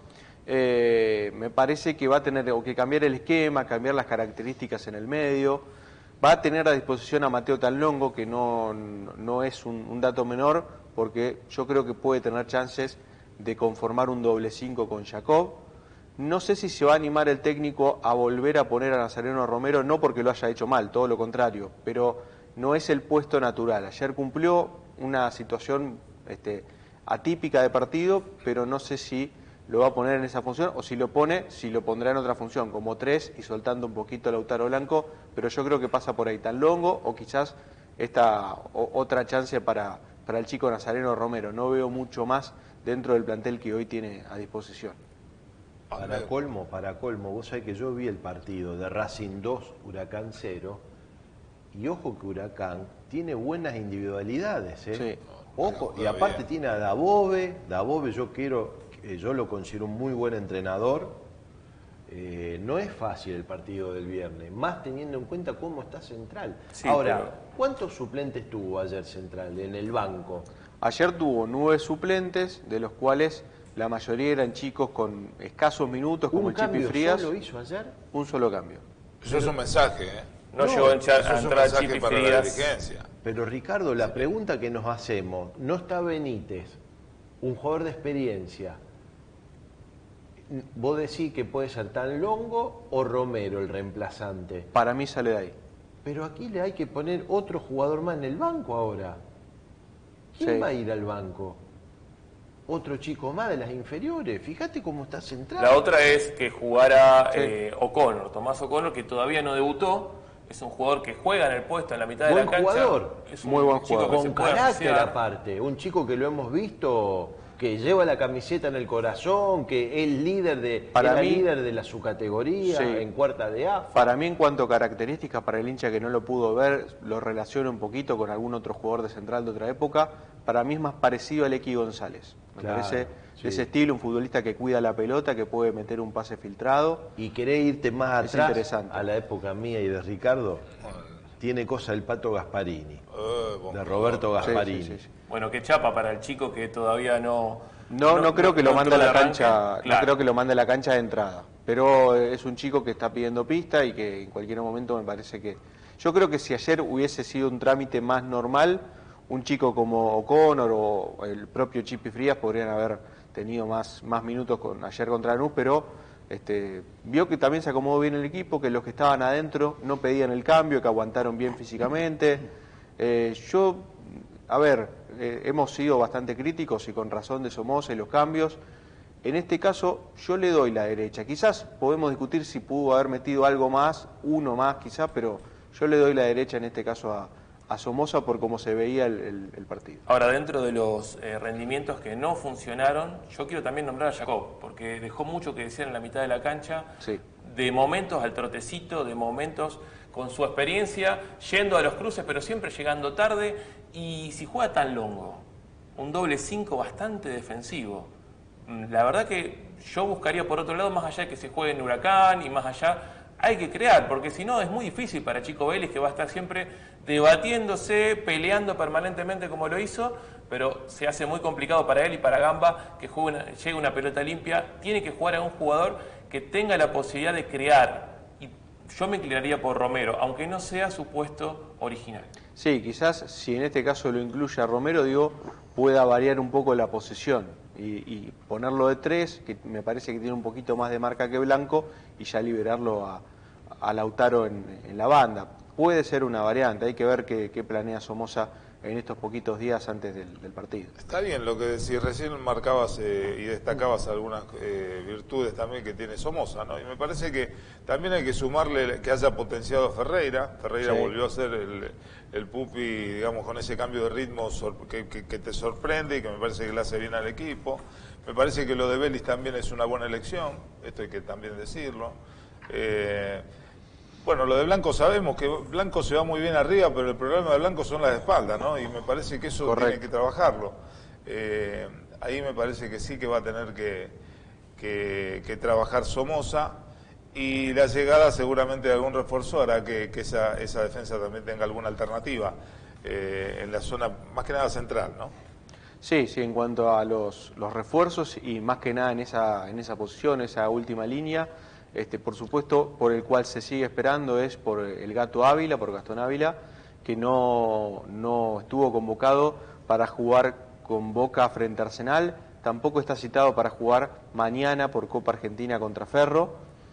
Speaker 14: eh, me parece que va a tener o que cambiar el esquema, cambiar las características en el medio. Va a tener a disposición a Mateo Tanlongo, que no, no es un, un dato menor, porque yo creo que puede tener chances de conformar un doble cinco con Jacob. No sé si se va a animar el técnico a volver a poner a Nazareno Romero, no porque lo haya hecho mal, todo lo contrario, pero no es el puesto natural. Ayer cumplió una situación este, atípica de partido, pero no sé si lo va a poner en esa función, o si lo pone, si lo pondrá en otra función, como tres y soltando un poquito a Lautaro Blanco, pero yo creo que pasa por ahí Tanlongo o quizás esta o, otra chance para, para el chico Nazareno Romero. No veo mucho más dentro del plantel que hoy tiene a disposición.
Speaker 1: Para colmo, para colmo, vos sabés que yo vi el partido de Racing dos, Huracán cero, y ojo que Huracán tiene buenas individualidades, ¿eh? Sí. Ojo, y aparte tiene a Dabove, Dabove yo quiero... yo lo considero un muy buen entrenador. Eh, no es fácil el partido del viernes, más teniendo en cuenta cómo está Central. Sí, ahora, pero... ¿cuántos suplentes tuvo ayer Central en el banco?
Speaker 14: Ayer tuvo nueve suplentes, de los cuales la mayoría eran chicos con escasos minutos, como el Chipi Frías.
Speaker 1: ¿Un cambio solo hizo ayer?
Speaker 14: Un solo cambio.
Speaker 2: Eso es un mensaje, ¿eh?
Speaker 3: No, no llegó a entrar Chipi
Speaker 2: para
Speaker 3: Frías.
Speaker 2: La dirigencia.
Speaker 1: Pero Ricardo, la pregunta que nos hacemos, ¿no está Benítez, un jugador de experiencia? ¿Vos decís que puede ser Tanlongo o Romero el reemplazante?
Speaker 14: Para mí sale de ahí.
Speaker 1: Pero aquí le hay que poner otro jugador más en el banco ahora. ¿Quién sí. va a ir al banco? Otro chico más de las inferiores. Fíjate cómo está Central.
Speaker 3: La otra es que jugara sí. eh, O'Connor, Tomás O'Connor, que todavía no debutó. Es un jugador que juega en el puesto en la mitad
Speaker 1: buen
Speaker 3: de la cancha.
Speaker 1: Jugador.
Speaker 3: Es un
Speaker 14: muy buen jugador.
Speaker 1: Con carácter aparte. Un chico que lo hemos visto que lleva la camiseta en el corazón, que es líder de,
Speaker 14: Para
Speaker 1: era
Speaker 14: mí,
Speaker 1: líder de la su categoría,
Speaker 14: sí.
Speaker 1: en cuarta de A.
Speaker 14: Para mí, en cuanto a características, para el hincha que no lo pudo ver, lo relaciono un poquito con algún otro jugador de Central de otra época. Para mí es más parecido al Equi González. Me
Speaker 1: Claro,
Speaker 14: parece
Speaker 1: sí.
Speaker 14: de ese estilo, un futbolista que cuida la pelota, que puede meter un pase filtrado.
Speaker 1: Y querés irte más
Speaker 14: Es
Speaker 1: atrás,
Speaker 14: interesante.
Speaker 1: a la época mía y de Ricardo, tiene cosa el Pato Gasparini, de Roberto Gasparini.
Speaker 14: Sí, sí, sí.
Speaker 3: Bueno, qué chapa para el chico que todavía no...
Speaker 14: No, no, creo que lo
Speaker 3: no
Speaker 14: mande a
Speaker 3: entró
Speaker 14: la
Speaker 3: de arranque.
Speaker 14: cancha,
Speaker 3: Claro.
Speaker 14: no creo que lo mande a la cancha de entrada. Pero es un chico que está pidiendo pista y que en cualquier momento me parece que... Yo creo que si ayer hubiese sido un trámite más normal, un chico como O'Connor o el propio Chipi Frías podrían haber tenido más, más minutos con ayer contra Lanús, pero este, vio que también se acomodó bien el equipo, que los que estaban adentro no pedían el cambio, que aguantaron bien físicamente. Eh, yo, a ver, eh, hemos sido bastante críticos y con razón de Somoza y los cambios. En este caso yo le doy la derecha. Quizás podemos discutir si pudo haber metido algo más, uno más quizás, pero yo le doy la derecha en este caso a, a Somoza por cómo se veía el, el, el partido.
Speaker 3: Ahora, dentro de los eh, rendimientos que no funcionaron, yo quiero también nombrar a Jacob, porque dejó mucho que decir en la mitad de la cancha,
Speaker 14: sí.
Speaker 3: de momentos al trotecito, de momentos con su experiencia, yendo a los cruces, pero siempre llegando tarde, y si juega tan longo, un doble cinco bastante defensivo. La verdad que yo buscaría por otro lado, más allá de que se juegue en Huracán y más allá, hay que crear, porque si no es muy difícil para Chico Vélez, que va a estar siempre debatiéndose, peleando permanentemente como lo hizo, pero se hace muy complicado para él y para Gamba que juegue una, llegue una pelota limpia. Tiene que jugar a un jugador que tenga la posibilidad de crear, y yo me inclinaría por Romero, aunque no sea su puesto original.
Speaker 14: Sí, quizás si en este caso lo incluye a Romero, digo, pueda variar un poco la posesión y, y ponerlo de tres, que me parece que tiene un poquito más de marca que Blanco, y ya liberarlo a, a Lautaro en, en la banda. Puede ser una variante, hay que ver qué, qué planea Somoza en estos poquitos días antes del, del partido.
Speaker 2: Está bien lo que decís, recién marcabas eh, y destacabas algunas eh, virtudes también que tiene Somoza, ¿no? Y me parece que también hay que sumarle que haya potenciado a Ferreira. Ferreira
Speaker 14: Sí.
Speaker 2: volvió a ser el, el pupi, digamos, con ese cambio de ritmo que, que, que te sorprende y que me parece que le hace bien al equipo. Me parece que lo de Vélez también es una buena elección, esto hay que también decirlo. Eh, Bueno, lo de Blanco sabemos que Blanco se va muy bien arriba, pero el problema de Blanco son las espaldas, ¿no? Y me parece que eso
Speaker 14: Correcto.
Speaker 2: tiene que trabajarlo. Eh, ahí me parece que sí que va a tener que, que, que trabajar Somoza, y la llegada seguramente de algún refuerzo hará que, que esa, esa defensa también tenga alguna alternativa eh, en la zona, más que nada central, ¿no?
Speaker 14: Sí, sí, en cuanto a los, los refuerzos y más que nada en esa, en esa posición, esa última línea. Este, por supuesto, por el cual se sigue esperando es por el Gato Ávila, por Gastón Ávila, que no, no estuvo convocado para jugar con Boca frente a Arsenal, tampoco está citado para jugar mañana por Copa Argentina contra Ferro,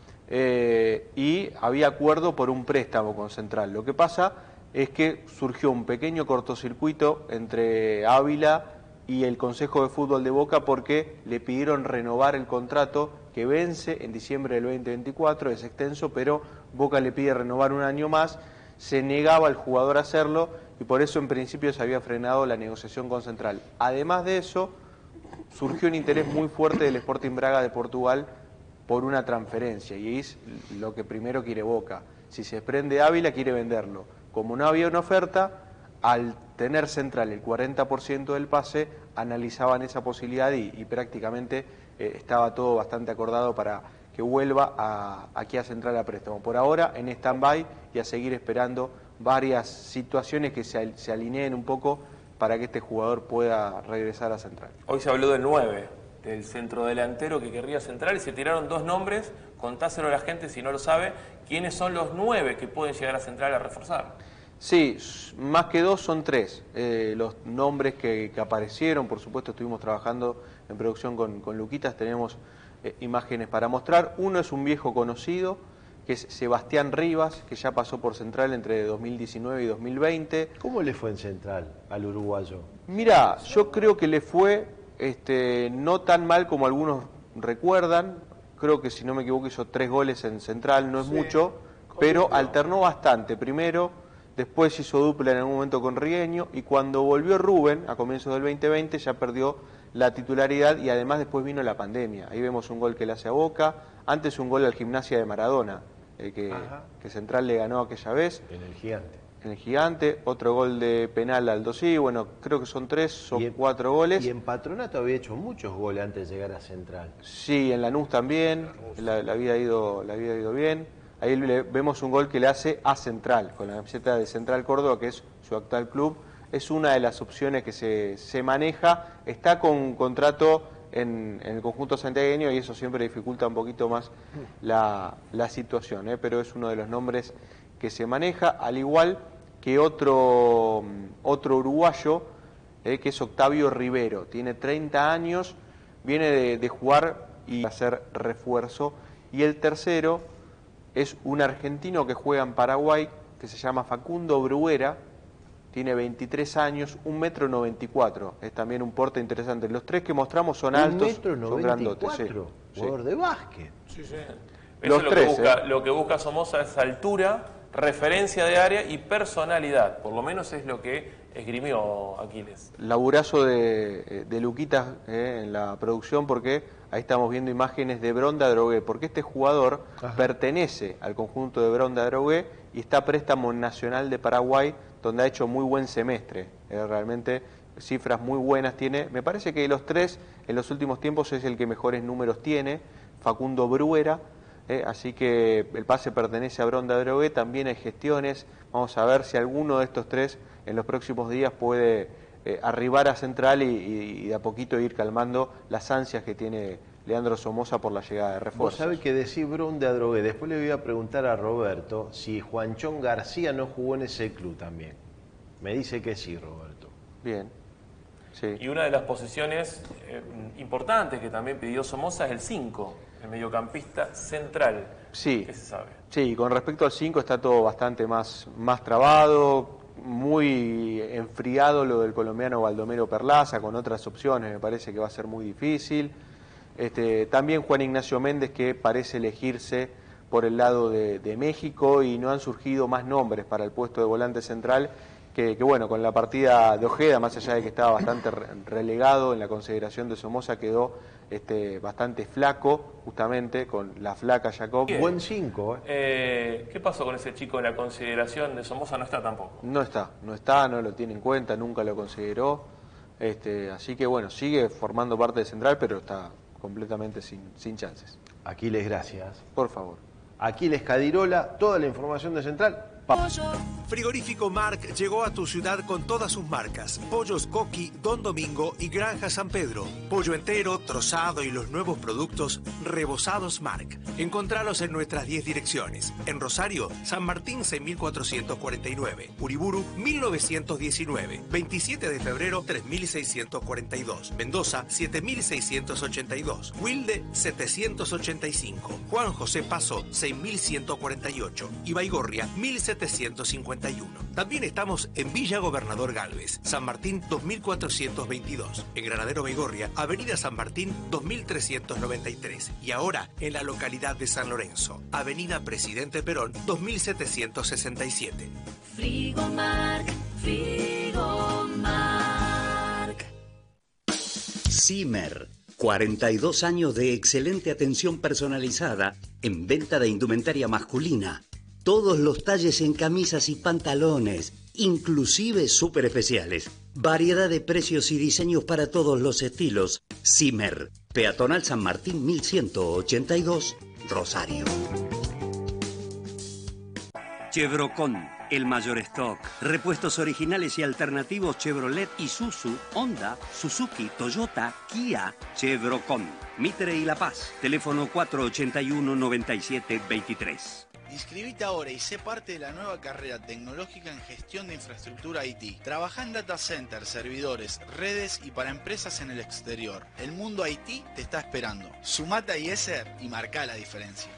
Speaker 14: eh, y había acuerdo por un préstamo con Central. Lo que pasa es que surgió un pequeño cortocircuito entre Ávila y el Consejo de Fútbol de Boca porque le pidieron renovar el contrato que vence en diciembre del veinte veinticuatro, es extenso, pero Boca le pide renovar un año más, se negaba el jugador a hacerlo y por eso en principio se había frenado la negociación con Central. Además de eso, surgió un interés muy fuerte del Sporting Braga de Portugal por una transferencia y es lo que primero quiere Boca. Si se prende Ávila quiere venderlo. Como no había una oferta, al tener Central el cuarenta por ciento del pase, analizaban esa posibilidad y, y prácticamente eh, estaba todo bastante acordado para que vuelva a, aquí a Central a préstamo. Por ahora en stand-by y a seguir esperando varias situaciones que se, se alineen un poco para que este jugador pueda regresar a Central.
Speaker 3: Hoy se habló del nueve, del centrodelantero que querría Central, y se tiraron dos nombres. Contáselo a la gente si no lo sabe, quiénes son los nueve que pueden llegar a Central a reforzar.
Speaker 14: Sí, más que dos son tres. Eh, los nombres que, que aparecieron, por supuesto estuvimos trabajando en producción con, con Luquitas, tenemos eh, imágenes para mostrar. Uno es un viejo conocido, que es Sebastián Rivas, que ya pasó por Central entre dos mil diecinueve y dos mil veinte.
Speaker 1: ¿Cómo le fue en Central al uruguayo?
Speaker 14: Mira, yo creo que le fue este, no tan mal como algunos recuerdan. Creo que si no me equivoco hizo tres goles en Central, no es
Speaker 2: Sí,
Speaker 14: mucho, pero alternó bastante. Primero... Después hizo dupla en algún momento con Rigueño y cuando volvió Rubén, a comienzos del veinte veinte, ya perdió la titularidad y además después vino la pandemia. Ahí vemos un gol que le hace a Boca, antes un gol al Gimnasia de Maradona, el que, que Central le ganó aquella vez.
Speaker 1: En el Gigante.
Speaker 14: En el Gigante, otro gol de penal al Dosí, bueno, creo que son tres, son
Speaker 1: en,
Speaker 14: cuatro goles.
Speaker 1: Y en Patronato había hecho muchos goles antes de llegar a Central.
Speaker 14: Sí, en Lanús también, la, la, había ido, la había ido bien. Ahí le, vemos un gol que le hace a Central, con la camiseta de Central Córdoba, que es su actual club. Es una de las opciones que se, se maneja, está con contrato en, en el conjunto santiagueño y eso siempre dificulta un poquito más la, la situación, ¿eh? Pero es uno de los nombres que se maneja, al igual que otro, otro uruguayo, eh, que es Octavio Rivero, tiene treinta años, viene de, de jugar y hacer refuerzo, y el tercero es un argentino que juega en Paraguay, que se llama Facundo Bruera, tiene veintitrés años, un metro noventa y cuatro, es también un porte interesante. Los tres que mostramos son altos, son grandotes. Sí,
Speaker 1: jugador
Speaker 14: sí.
Speaker 1: de básquet.
Speaker 3: Sí, sí. Eso
Speaker 14: Los
Speaker 3: es lo,
Speaker 14: tres,
Speaker 3: que busca,
Speaker 14: eh.
Speaker 3: lo que busca Somoza es altura, referencia de área y personalidad, por lo menos es lo que esgrimió Aquiles.
Speaker 14: Laburazo de, de Luquitas eh, en la producción, porque ahí estamos viendo imágenes de Bronda Drogué, porque este jugador Ajá. pertenece al conjunto de Bronda Drogué y está a préstamo en Nacional de Paraguay, donde ha hecho muy buen semestre, eh, realmente cifras muy buenas tiene. Me parece que de los tres, en los últimos tiempos es el que mejores números tiene, Facundo Bruera. Eh, así que el pase pertenece a Bronda Drogué, también hay gestiones, vamos a ver si alguno de estos tres en los próximos días puede eh, arribar a Central y, y, y de a poquito ir calmando las ansias que tiene Leandro Somoza por la llegada de refuerzos.
Speaker 1: Vos sabés que decís Bronda Drogué, después le voy a preguntar a Roberto si Juanchón García no jugó en ese club también. Me dice que sí, Roberto.
Speaker 14: Bien. Sí.
Speaker 3: Y una de las posiciones eh, importantes que también pidió Somoza es el cinco, el mediocampista central.
Speaker 14: Sí.
Speaker 3: ¿Qué se sabe?
Speaker 14: Sí, con respecto al cinco está todo bastante más, más trabado, muy enfriado lo del colombiano Baldomero Perlaza, con otras opciones me parece que va a ser muy difícil. Este, también Juan Ignacio Méndez, que parece elegirse por el lado de, de México, y no han surgido más nombres para el puesto de volante central. Que, que bueno, con la partida de Ojeda, más allá de que estaba bastante re relegado en la consideración de Somoza, quedó este, bastante flaco, justamente, con la flaca Jacob.
Speaker 3: Bien.
Speaker 1: Buen cinco, ¿eh?
Speaker 3: Eh, ¿Qué pasó con ese chico en la consideración de Somoza? No está tampoco.
Speaker 14: No está, no está, no lo tiene en cuenta, nunca lo consideró. Este, así que bueno, sigue formando parte de Central, pero está completamente sin, sin chances.
Speaker 1: Aquiles, gracias.
Speaker 14: Por favor.
Speaker 1: Aquiles Cadirola, toda la información de Central.
Speaker 6: Frigorífico Marc llegó a tu ciudad con todas sus marcas: Pollos Coqui, Don Domingo y Granja San Pedro. Pollo entero, trozado y los nuevos productos rebozados Marc. Encontralos en nuestras diez direcciones. En Rosario, San Martín seis mil cuatrocientos cuarenta y nueve, Uriburu mil novecientos diecinueve, veintisiete de febrero tres mil seiscientos cuarenta y dos, Mendoza siete mil seiscientos ochenta y dos, Wilde setecientos ochenta y cinco, Juan José Paso seis mil ciento cuarenta y ocho y Baigorria mil setecientos cincuenta y uno. También estamos en Villa Gobernador Galvez, San Martín dos mil cuatrocientos veintidós, en Granadero Baigorria, Avenida San Martín dos mil trescientos noventa y tres, y ahora en la localidad de San Lorenzo, Avenida Presidente Perón dos mil setecientos sesenta y siete.
Speaker 5: Frigo Marc, Frigo Marc.
Speaker 4: Zimmer, cuarenta y dos años de excelente atención personalizada en venta de indumentaria masculina. Todos los talles en camisas y pantalones, inclusive súper especiales. Variedad de precios y diseños para todos los estilos. Zimmer, Peatonal San Martín mil ciento ochenta y dos, Rosario. Chevrocon, el mayor stock. Repuestos originales y alternativos Chevrolet, Isuzu, Honda, Suzuki, Toyota, Kia. Chevrocon, Mitre y La Paz. Teléfono cuatro ochenta y uno, noventa y siete, veintitrés.
Speaker 16: Inscribite ahora y sé parte de la nueva carrera tecnológica en gestión de infraestructura I T. Trabaja en data centers, servidores, redes y para empresas en el exterior. El mundo I T te está esperando. Sumate a IESER y marca la diferencia.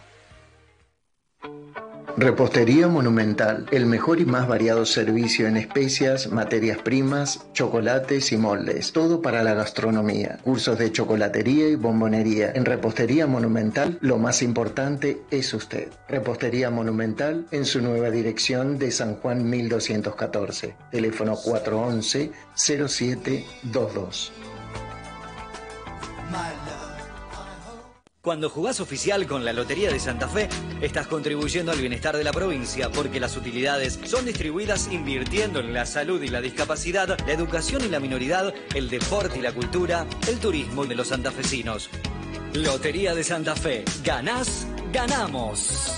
Speaker 8: Repostería Monumental, el mejor y más variado servicio en especias, materias primas, chocolates y moldes, todo para la gastronomía. Cursos de chocolatería y bombonería. En Repostería Monumental, lo más importante es usted. Repostería Monumental en su nueva dirección de San Juan mil doscientos catorce. Teléfono cuatro once, cero siete veintidós.
Speaker 10: Cuando jugás oficial con la Lotería de Santa Fe, estás contribuyendo al bienestar de la provincia porque las utilidades son distribuidas invirtiendo en la salud y la discapacidad, la educación y la minoridad, el deporte y la cultura, el turismo de los santafesinos. Lotería de Santa Fe. Ganás, ganamos.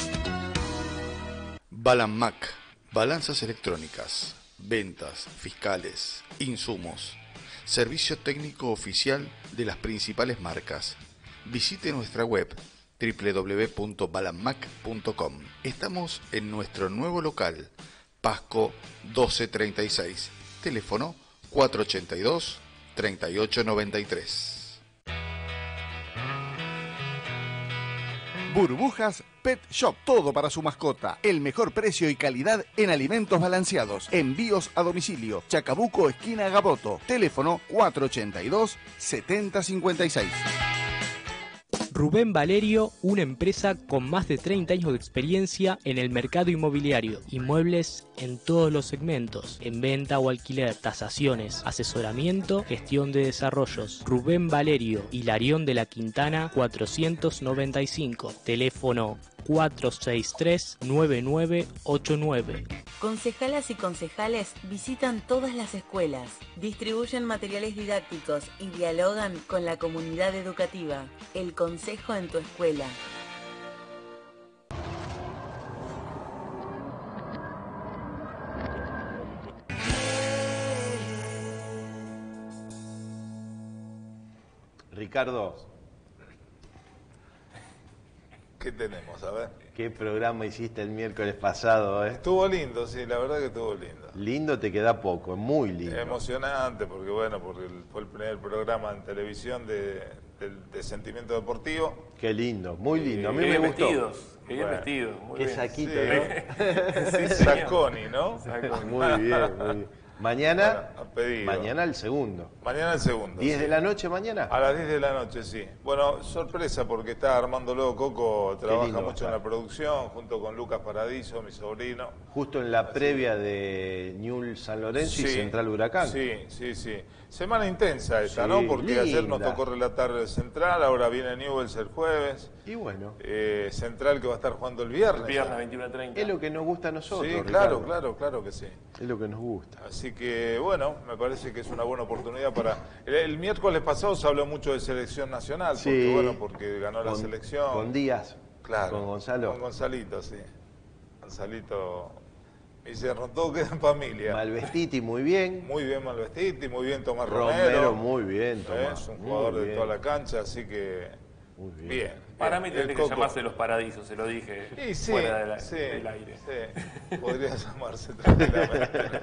Speaker 11: Balanmac. Balanzas electrónicas, ventas, fiscales, insumos. Servicio técnico oficial de las principales marcas. Visite nuestra web doble u doble u doble u punto balanmac punto com. Estamos en nuestro nuevo local, Pasco doce treinta y seis. Teléfono cuatro ochenta y dos, treinta y ocho noventa y tres.
Speaker 9: Burbujas Pet Shop, todo para su mascota. El mejor precio y calidad en alimentos balanceados. Envíos a domicilio. Chacabuco, esquina Gaboto. Teléfono cuatro ochenta y dos, setenta cincuenta y seis.
Speaker 12: Rubén Valerio, una empresa con más de treinta años de experiencia en el mercado inmobiliario. Inmuebles en todos los segmentos, en venta o alquiler, tasaciones, asesoramiento, gestión de desarrollos. Rubén Valerio, Hilarión de la Quintana cuatrocientos noventa y cinco. Teléfono cuatro seis tres, nueve nueve ocho nueve.
Speaker 13: Concejalas y concejales visitan todas las escuelas, distribuyen materiales didácticos y dialogan con la comunidad educativa. El consejo en tu escuela.
Speaker 1: Ricardo,
Speaker 2: ¿qué tenemos? A ver.
Speaker 1: ¿Qué programa hiciste el miércoles pasado? Eh?
Speaker 2: Estuvo lindo, sí, la verdad que estuvo lindo.
Speaker 1: Lindo te queda poco, muy lindo.
Speaker 2: Emocionante, porque bueno, porque fue el primer programa en televisión de, de, de Sentimiento Deportivo.
Speaker 1: Qué lindo, muy lindo. A mí
Speaker 3: Qué
Speaker 1: me
Speaker 3: bien
Speaker 1: gustó.
Speaker 3: vestidos, qué bien
Speaker 2: Bueno,
Speaker 3: vestidos. Muy
Speaker 1: Qué
Speaker 3: bien.
Speaker 1: saquito,
Speaker 2: Sí.
Speaker 1: ¿no?
Speaker 2: Sí, Sacconi, ¿no?
Speaker 3: Sacconi.
Speaker 1: Muy bien, muy bien. Mañana,
Speaker 2: Bueno, a pedido.
Speaker 1: mañana el segundo.
Speaker 2: Mañana el segundo.
Speaker 1: ¿diez
Speaker 2: sí.
Speaker 1: de la noche mañana?
Speaker 2: A las diez de la noche, sí. Bueno, sorpresa porque está Armándolo Coco, trabaja
Speaker 1: lindo
Speaker 2: mucho
Speaker 1: va
Speaker 2: en
Speaker 1: a
Speaker 2: la producción, junto con Lucas Paradiso, mi sobrino.
Speaker 1: Justo en la previa de Newell's San Lorenzo y
Speaker 2: Sí,
Speaker 1: Central Huracán.
Speaker 2: Sí, sí, sí. Semana intensa esta,
Speaker 1: Sí,
Speaker 2: ¿no? Porque ayer nos
Speaker 1: linda.
Speaker 2: tocó relatar el Central, ahora viene Newell's el jueves.
Speaker 1: Y bueno,
Speaker 2: Eh, Central que va a estar jugando el viernes.
Speaker 3: Viernes veintiuno treinta.
Speaker 1: es lo que nos gusta a nosotros.
Speaker 2: Sí,
Speaker 1: Ricardo.
Speaker 2: claro, claro, claro que sí.
Speaker 1: Es lo que nos gusta.
Speaker 2: Así que, bueno, me parece que es una buena oportunidad para... El, el miércoles pasado se habló mucho de selección nacional,
Speaker 1: Sí.
Speaker 2: porque, bueno, porque ganó la
Speaker 1: Con-
Speaker 2: selección.
Speaker 1: Con Díaz.
Speaker 2: Claro.
Speaker 1: Con Gonzalo.
Speaker 2: Con Gonzalito, sí. Gonzalito... Me dice, todo queda en familia.
Speaker 1: Malvestiti, muy bien.
Speaker 2: Muy bien Malvestiti, muy bien Tomás
Speaker 1: Romero,
Speaker 2: Romero.
Speaker 1: muy bien,
Speaker 2: Eh,
Speaker 1: Tomás.
Speaker 2: Es un
Speaker 1: muy
Speaker 2: jugador de
Speaker 1: bien.
Speaker 2: toda la cancha, así que...
Speaker 1: Muy bien.
Speaker 2: Bien.
Speaker 3: Para mí
Speaker 2: bien.
Speaker 3: tendría
Speaker 2: El
Speaker 3: que
Speaker 2: Coco-
Speaker 3: llamarse Los Paradisos, se lo dije
Speaker 2: Y sí,
Speaker 3: fuera de la-
Speaker 2: sí,
Speaker 3: del aire.
Speaker 2: sí. Podría llamarse tranquilamente, pero,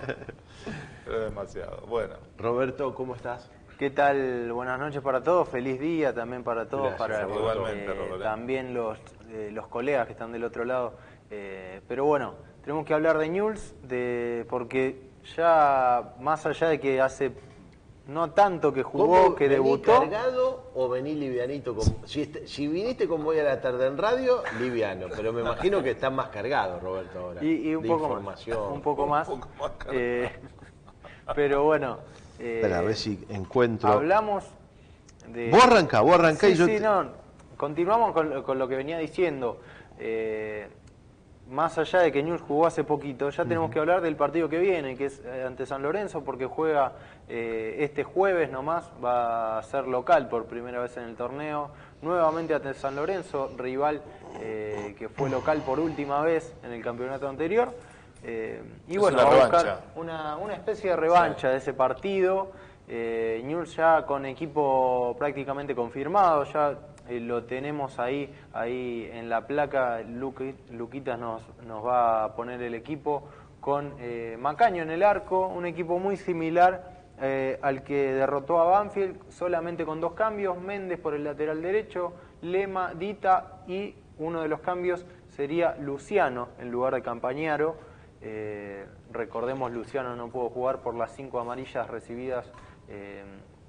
Speaker 2: pero es demasiado. Bueno.
Speaker 1: Roberto, ¿cómo estás?
Speaker 17: ¿Qué tal? Buenas noches para todos, feliz día también para todos,
Speaker 1: Gracias,
Speaker 17: para
Speaker 1: Roberto.
Speaker 2: Igualmente,
Speaker 17: eh,
Speaker 2: Roberto.
Speaker 17: también los, eh, los colegas que están del otro lado. Eh, pero bueno, tenemos que hablar de Newell's, de, porque ya más allá de que hace no tanto que jugó,
Speaker 1: ¿Cómo
Speaker 17: que
Speaker 1: vení
Speaker 17: debutó,
Speaker 1: cargado o vení livianito? Con- si, est- si viniste con Voy a la Tarde en radio, liviano. Pero me imagino que estás más cargado, Roberto, ahora.
Speaker 17: y, y un
Speaker 1: de
Speaker 17: poco más,
Speaker 1: información.
Speaker 17: un poco más.
Speaker 2: Un poco más caro.
Speaker 17: eh, pero bueno, eh,
Speaker 1: Espera, a ver si encuentro.
Speaker 17: hablamos de...
Speaker 1: Vos arrancá, vos arrancá
Speaker 17: Sí,
Speaker 1: y yo
Speaker 17: sí,
Speaker 1: te-
Speaker 17: no, continuamos con, con lo que venía diciendo. Eh, más allá de que Newell's jugó hace poquito, ya tenemos que hablar del partido que viene, que es eh, ante San Lorenzo, porque juega eh, este jueves nomás, va a ser local por primera vez en el torneo, nuevamente ante San Lorenzo, rival eh, que fue local por última vez en el campeonato anterior. Eh, y
Speaker 2: Es
Speaker 17: bueno,
Speaker 2: una
Speaker 17: va a buscar
Speaker 2: revancha.
Speaker 17: una, una especie de revancha de ese partido. Eh, Newell's ya con equipo prácticamente confirmado, ya eh, lo tenemos ahí ahí en la placa. Luqui- Luquitas nos, nos va a poner el equipo con eh, Macaño en el arco, un equipo muy similar eh, al que derrotó a Banfield, solamente con dos cambios: Méndez por el lateral derecho, Lema, Dita, y uno de los cambios sería Luciano en lugar de Campañaro. Eh, recordemos, Luciano no pudo jugar por las cinco amarillas recibidas, eh,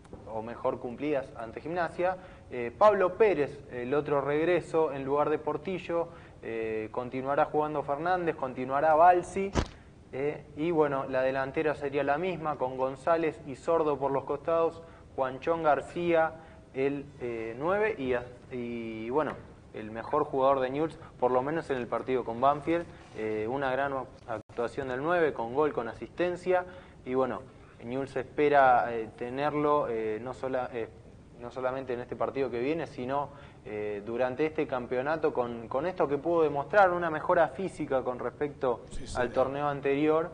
Speaker 17: o mejor cumplidas, ante Gimnasia. Eh, Pablo Pérez, el otro regreso en lugar de Portillo. Eh, continuará jugando Fernández, continuará Balsi. Eh, y bueno, la delantera sería la misma, con González y Sordo por los costados, Juanchón García, el eh, nueve y, y bueno, el mejor jugador de Newell's, por lo menos en el partido con Banfield. Eh, una gran actuación del nueve, con gol, con asistencia, y bueno, Newell's espera eh, tenerlo eh, no, sola, eh, no solamente en este partido que viene, sino eh, durante este campeonato con, con esto que pudo demostrar, una mejora física con respecto sí, al torneo anterior.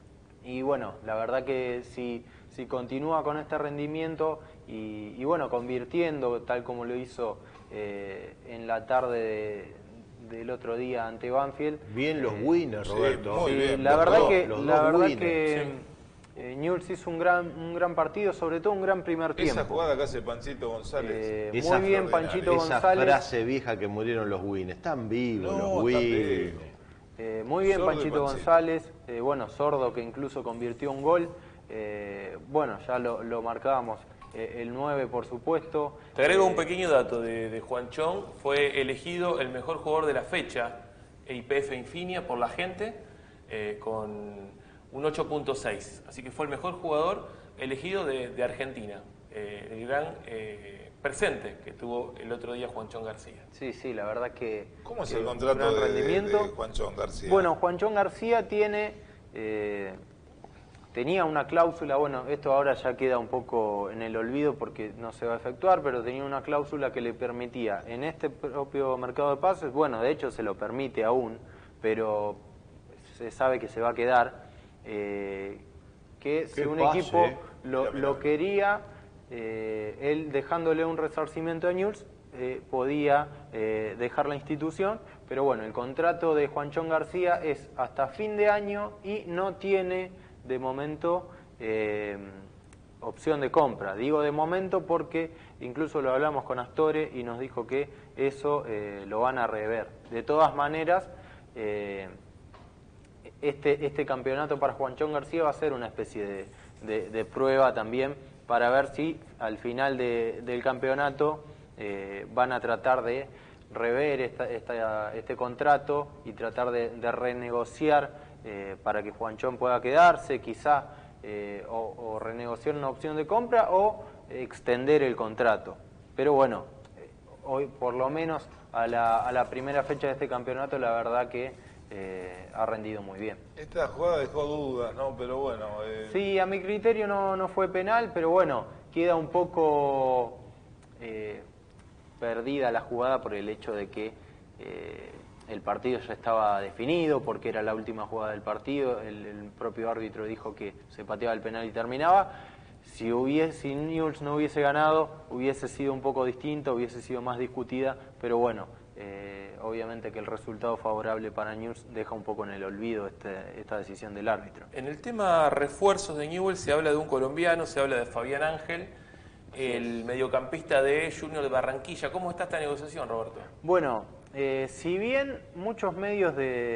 Speaker 17: Y bueno, la verdad que si, si continúa con este rendimiento y, y bueno, convirtiendo tal como lo hizo eh, en la tarde de, del otro día ante Banfield.
Speaker 1: Bien los eh, winners, Roberto.
Speaker 17: Sí, muy sí, bien. La los verdad dos, que, la verdad winners, que sí. eh, Newell's hizo un gran, un gran partido, sobre todo un gran primer tiempo.
Speaker 2: Esa jugada que hace Panchito González.
Speaker 17: Eh, muy bien Panchito
Speaker 1: esa
Speaker 17: González.
Speaker 1: Esa frase vieja que murieron los winners. Están vivos no, los winners.
Speaker 17: Eh, muy bien Sordo Panchito González, eh, bueno, Sordo que incluso convirtió un gol, eh, bueno, ya lo, lo marcábamos, eh, el nueve por supuesto.
Speaker 3: Te agrego
Speaker 17: eh,
Speaker 3: un pequeño dato de, de Juan Chong, fue elegido el mejor jugador de la fecha, E I P F Infinia, por la gente, eh, con un ocho punto seis, así que fue el mejor jugador elegido de, de Argentina, eh, el gran... Eh, presente que tuvo el otro día Juanchón García.
Speaker 17: Sí, sí, la verdad que...
Speaker 2: ¿Cómo es
Speaker 17: que
Speaker 2: el contrato de, rendimiento. de Juanchón García?
Speaker 17: Bueno, Juanchón García tiene... Eh, tenía una cláusula, bueno, esto ahora ya queda un poco en el olvido porque no se va a efectuar, pero tenía una cláusula que le permitía en este propio mercado de pases, bueno, de hecho se lo permite aún, pero se sabe que se va a quedar, eh, que si un pase, equipo lo, lo quería... Eh, él dejándole un resarcimiento a Newell's eh, podía eh, dejar la institución, pero bueno, el contrato de Juanchón García es hasta fin de año y no tiene de momento eh, opción de compra. Digo de momento porque incluso lo hablamos con Astore y nos dijo que eso eh, lo van a rever. De todas maneras, eh, este, este campeonato para Juanchón García va a ser una especie de, de, de prueba también para ver si al final de, del campeonato eh, van a tratar de rever esta, esta, este contrato y tratar de, de renegociar eh, para que Juanchón pueda quedarse, quizá, eh, o, o renegociar una opción de compra o extender el contrato. Pero bueno, eh, hoy por lo menos a la, a la primera fecha de este campeonato, la verdad que Eh, ha rendido muy bien.
Speaker 2: Esta jugada dejó dudas, ¿no? Pero bueno... Eh...
Speaker 17: Sí, a mi criterio no, no fue penal, pero bueno, queda un poco eh, perdida la jugada por el hecho de que eh, el partido ya estaba definido, porque era la última jugada del partido, el, el propio árbitro dijo que se pateaba el penal y terminaba. Si, hubiese, si Newell's no hubiese ganado, hubiese sido un poco distinto, hubiese sido más discutida, pero bueno... Eh, obviamente que el resultado favorable para Newell's deja un poco en el olvido este, esta decisión del árbitro.
Speaker 3: En el tema refuerzos de Newell's se habla de un colombiano, se habla de Fabián Ángel, el mediocampista de Junior de Barranquilla. ¿Cómo está esta negociación, Roberto?
Speaker 17: Bueno, eh, si bien muchos medios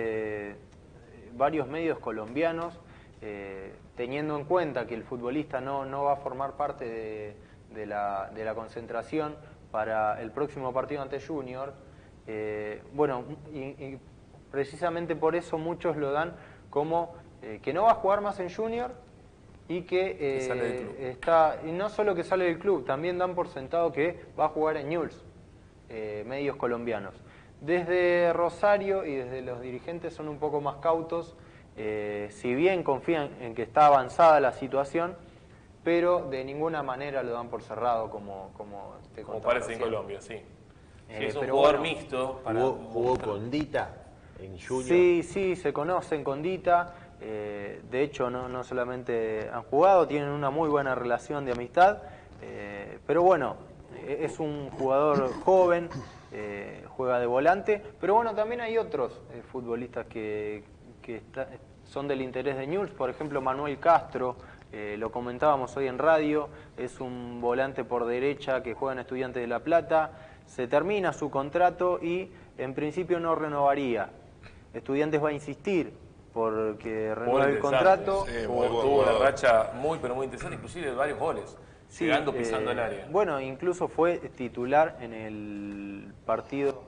Speaker 17: de varios medios colombianos, eh, teniendo en cuenta que el futbolista no, no va a formar parte de, de, la, de la concentración para el próximo partido ante Junior, Eh, bueno, y, y precisamente por eso muchos lo dan como eh, que no va a jugar más en Junior y que eh,
Speaker 3: sale del club.
Speaker 17: está, y no solo que sale del club, también dan por sentado que va a jugar en Newell's, eh, medios colombianos. Desde Rosario y desde los dirigentes son un poco más cautos, eh, si bien confían en que está avanzada la situación, pero de ninguna manera lo dan por cerrado como, como, te
Speaker 3: como parece en Colombia, sí. Sí, es un
Speaker 17: eh,
Speaker 3: jugador
Speaker 17: bueno,
Speaker 3: mixto.
Speaker 1: Para ¿Jugó, jugó con Dita en Junior?
Speaker 17: Sí, sí, se conocen con Dita. Eh, de hecho, no, no solamente han jugado, tienen una muy buena relación de amistad. Eh, pero bueno, es un jugador joven, eh, juega de volante. Pero bueno, también hay otros eh, futbolistas que, que está, son del interés de Newell's. Por ejemplo, Manuel Castro, eh, lo comentábamos hoy en radio, es un volante por derecha que juega en Estudiantes de La Plata. Se termina su contrato y en principio no renovaría. Estudiantes va a insistir porque renueve el contrato.
Speaker 3: Sí, tuvo, tuvo una racha muy pero muy interesante, inclusive de varios goles,
Speaker 17: sí,
Speaker 3: llegando, pisando
Speaker 17: eh,
Speaker 3: el área.
Speaker 17: Bueno, incluso fue titular en el partido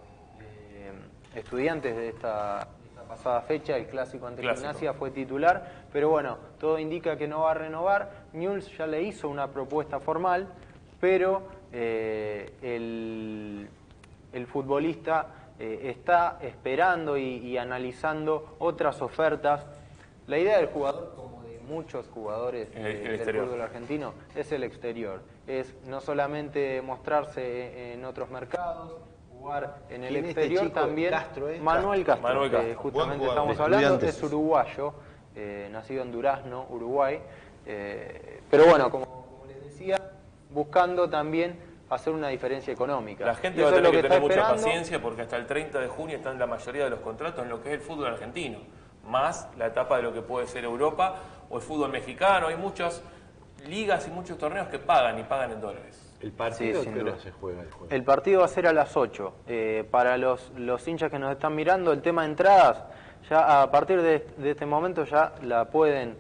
Speaker 17: de Estudiantes de esta, esta pasada fecha, el clásico ante
Speaker 3: Clásico.
Speaker 17: Gimnasia, fue titular, pero bueno, todo indica que no va a renovar. Newell's ya le hizo una propuesta formal, pero eh, el, el futbolista eh, está esperando y, y analizando otras ofertas. La idea del jugador, como de muchos jugadores
Speaker 3: El-
Speaker 17: eh,
Speaker 3: el
Speaker 17: del fútbol argentino, es el exterior. Es no solamente mostrarse en otros mercados, jugar en el
Speaker 1: ¿Quién es este
Speaker 17: exterior,
Speaker 1: chico?
Speaker 17: también
Speaker 1: Castro, ¿eh?
Speaker 17: Manuel Castro,
Speaker 3: Manuel
Speaker 17: que
Speaker 3: Castro.
Speaker 17: justamente
Speaker 1: Buen jugador.
Speaker 17: estamos
Speaker 1: De
Speaker 17: hablando,
Speaker 1: Estudiantes.
Speaker 17: es uruguayo, eh, nacido en Durazno, Uruguay. Eh, pero bueno, como, como les decía, buscando también hacer una diferencia económica.
Speaker 3: La gente
Speaker 17: Y
Speaker 3: va a
Speaker 17: eso es
Speaker 3: tener
Speaker 17: lo
Speaker 3: que,
Speaker 17: que
Speaker 3: tener
Speaker 17: está
Speaker 3: mucha
Speaker 17: esperando.
Speaker 3: paciencia porque hasta el treinta de junio están la mayoría de los contratos en lo que es el fútbol argentino, más la etapa de lo que puede ser Europa o el fútbol mexicano. Hay muchas ligas y muchos torneos que pagan y pagan en dólares.
Speaker 1: El
Speaker 17: partido,
Speaker 1: partido,
Speaker 17: sin
Speaker 1: ¿qué hora
Speaker 17: duda.
Speaker 1: se juega el jueves?
Speaker 17: El partido va a ser a las ocho. Eh, para los, los hinchas que nos están mirando, el tema de entradas, ya a partir de, de este momento ya la pueden...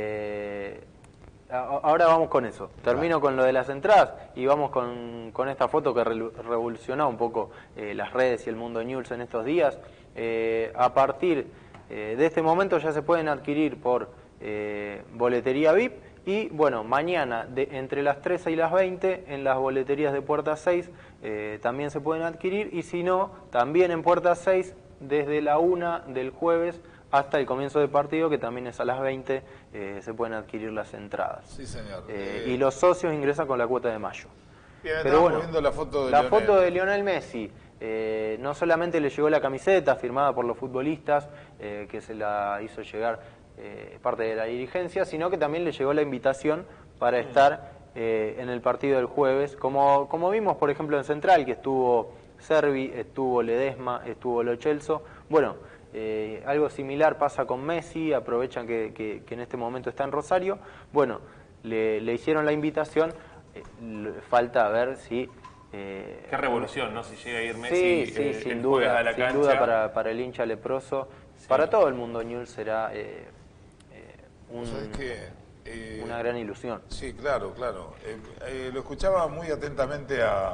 Speaker 17: eh, a- ahora vamos con eso. Termino con lo de las entradas y vamos con, con esta foto que re- revolucionó un poco eh, las redes y el mundo news en estos días. Eh, a partir eh, de este momento ya se pueden adquirir por eh, boletería V I P. Y bueno, mañana de, entre las trece y las veinte en las boleterías de Puerta seis eh, también se pueden adquirir, y si no, también en Puerta seis desde la una del jueves hasta el comienzo del partido, que también es a las veinte, eh, se pueden adquirir las entradas.
Speaker 2: Sí, señor.
Speaker 17: Eh,
Speaker 2: Eh,
Speaker 17: y los socios ingresan con la cuota de mayo.
Speaker 2: Bien,
Speaker 17: Pero
Speaker 2: estamos
Speaker 17: bueno,
Speaker 2: viendo la foto de
Speaker 17: la
Speaker 2: Lionel.
Speaker 17: foto de Lionel Messi. Eh, no solamente le llegó la camiseta firmada por los futbolistas, eh, que se la hizo llegar eh, parte de la dirigencia, sino que también le llegó la invitación para estar eh, en el partido del jueves, como, como vimos por ejemplo en Central, que estuvo Servi, estuvo Ledesma, estuvo Lo Celso. Bueno, eh, algo similar pasa con Messi, aprovechan que, que, que en este momento está en Rosario. Bueno, le, le hicieron la invitación, eh, le- falta ver si... eh,
Speaker 3: Qué revolución, ¿no? Si llega a ir Messi
Speaker 17: Sí, sí,
Speaker 3: eh,
Speaker 17: sin
Speaker 3: el jueves
Speaker 17: duda,
Speaker 3: a la
Speaker 17: sin
Speaker 3: cancha.
Speaker 17: duda para, para el hincha leproso, para todo el mundo Newell's será eh, eh, un-
Speaker 2: Vos sabés que, eh,
Speaker 17: una gran ilusión.
Speaker 2: Sí, claro, claro. Eh, eh, lo escuchaba muy atentamente a,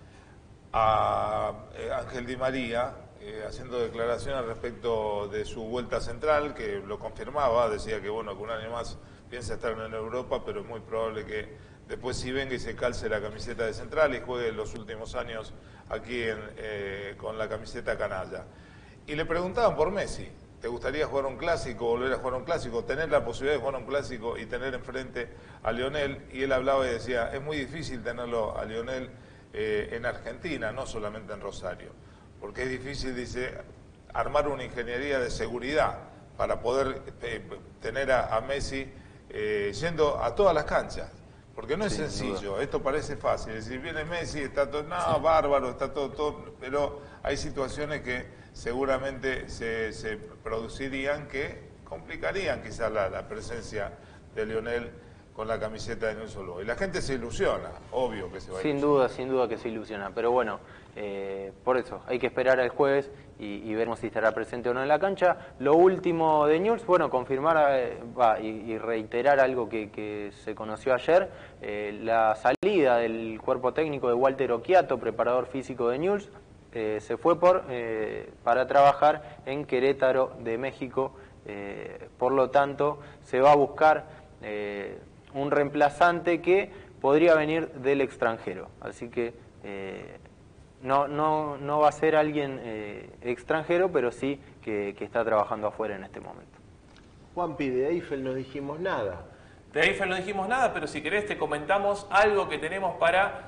Speaker 2: a eh, Ángel Di María eh, haciendo declaraciones respecto de su vuelta central, que lo confirmaba, decía que bueno, que un año más piensa estar en Europa, pero es muy probable que después sí venga y se calce la camiseta de central y juegue los últimos años aquí en, eh, con la camiseta canalla. Y le preguntaban por Messi. ¿Te gustaría jugar un clásico, volver a jugar un clásico, tener la posibilidad de jugar un clásico y tener enfrente a Lionel? Y él hablaba y decía, es muy difícil tenerlo a Lionel eh, en Argentina, no solamente en Rosario, porque es difícil, dice, armar una ingeniería de seguridad para poder eh, tener a, a Messi eh, yendo a todas las canchas. Porque no es
Speaker 17: Sin
Speaker 2: sencillo,
Speaker 17: duda.
Speaker 2: esto parece fácil. Es decir, viene Messi, está todo, no, bárbaro, está todo, todo, pero hay situaciones que seguramente se, se producirían que complicarían quizás la, la presencia de Lionel con la camiseta de Newell's Old Boys. Y la gente se ilusiona, obvio que se va a
Speaker 17: Sin
Speaker 2: ilusionar.
Speaker 17: duda, sin duda que se ilusiona, pero bueno, eh, por eso hay que esperar al jueves y, y veremos si estará presente o no en la cancha. Lo último de Newell's, bueno, confirmar eh, va, y, y reiterar algo que, que se conoció ayer, eh, la salida del cuerpo técnico de Walter Occhiato, preparador físico de Newell's, eh, se fue por eh, para trabajar en Querétaro de México, eh, por lo tanto se va a buscar eh, un reemplazante que podría venir del extranjero, así que eh, no, no, no va a ser alguien eh, extranjero, pero sí que, que está trabajando afuera en este momento.
Speaker 1: Juanpi, de Eiffel no dijimos nada.
Speaker 3: De Eiffel no dijimos nada, pero si querés te comentamos algo que tenemos para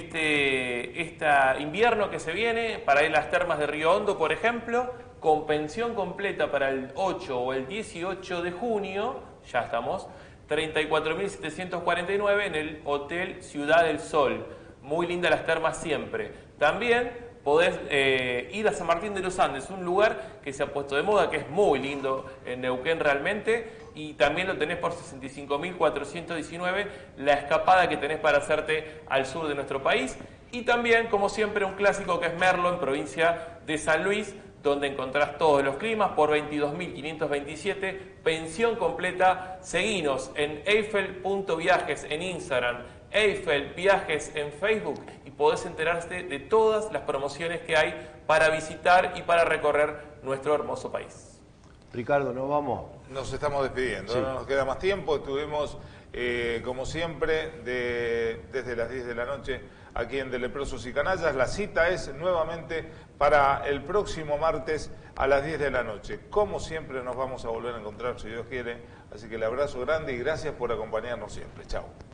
Speaker 3: este, este invierno que se viene, para ir a las termas de Río Hondo, por ejemplo, con pensión completa para el ocho o el dieciocho de junio, ya estamos, treinta y cuatro mil setecientos cuarenta y nueve en el Hotel Ciudad del Sol. Muy linda las termas siempre. También podés eh, ir a San Martín de los Andes, un lugar que se ha puesto de moda, que es muy lindo en Neuquén realmente, y también lo tenés por sesenta y cinco mil cuatrocientos diecinueve, la escapada que tenés para hacerte al sur de nuestro país. Y también, como siempre, un clásico que es Merlo, en provincia de San Luis, donde encontrás todos los climas por veintidós mil quinientos veintisiete, pensión completa. Seguinos en Eiffel punto viajes en Instagram, Eiffel Viajes en Facebook, y podés enterarte de todas las promociones que hay para visitar y para recorrer nuestro hermoso país.
Speaker 1: Ricardo, ¿nos vamos?
Speaker 2: Nos estamos despidiendo,
Speaker 1: Sí.
Speaker 2: no nos queda más tiempo. Estuvimos, eh, como siempre, de, desde las diez de la noche aquí en De Leprosos y Canallas. La cita es nuevamente para el próximo martes a las diez de la noche. Como siempre nos vamos a volver a encontrar, si Dios quiere. Así que el abrazo grande y gracias por acompañarnos siempre. Chao.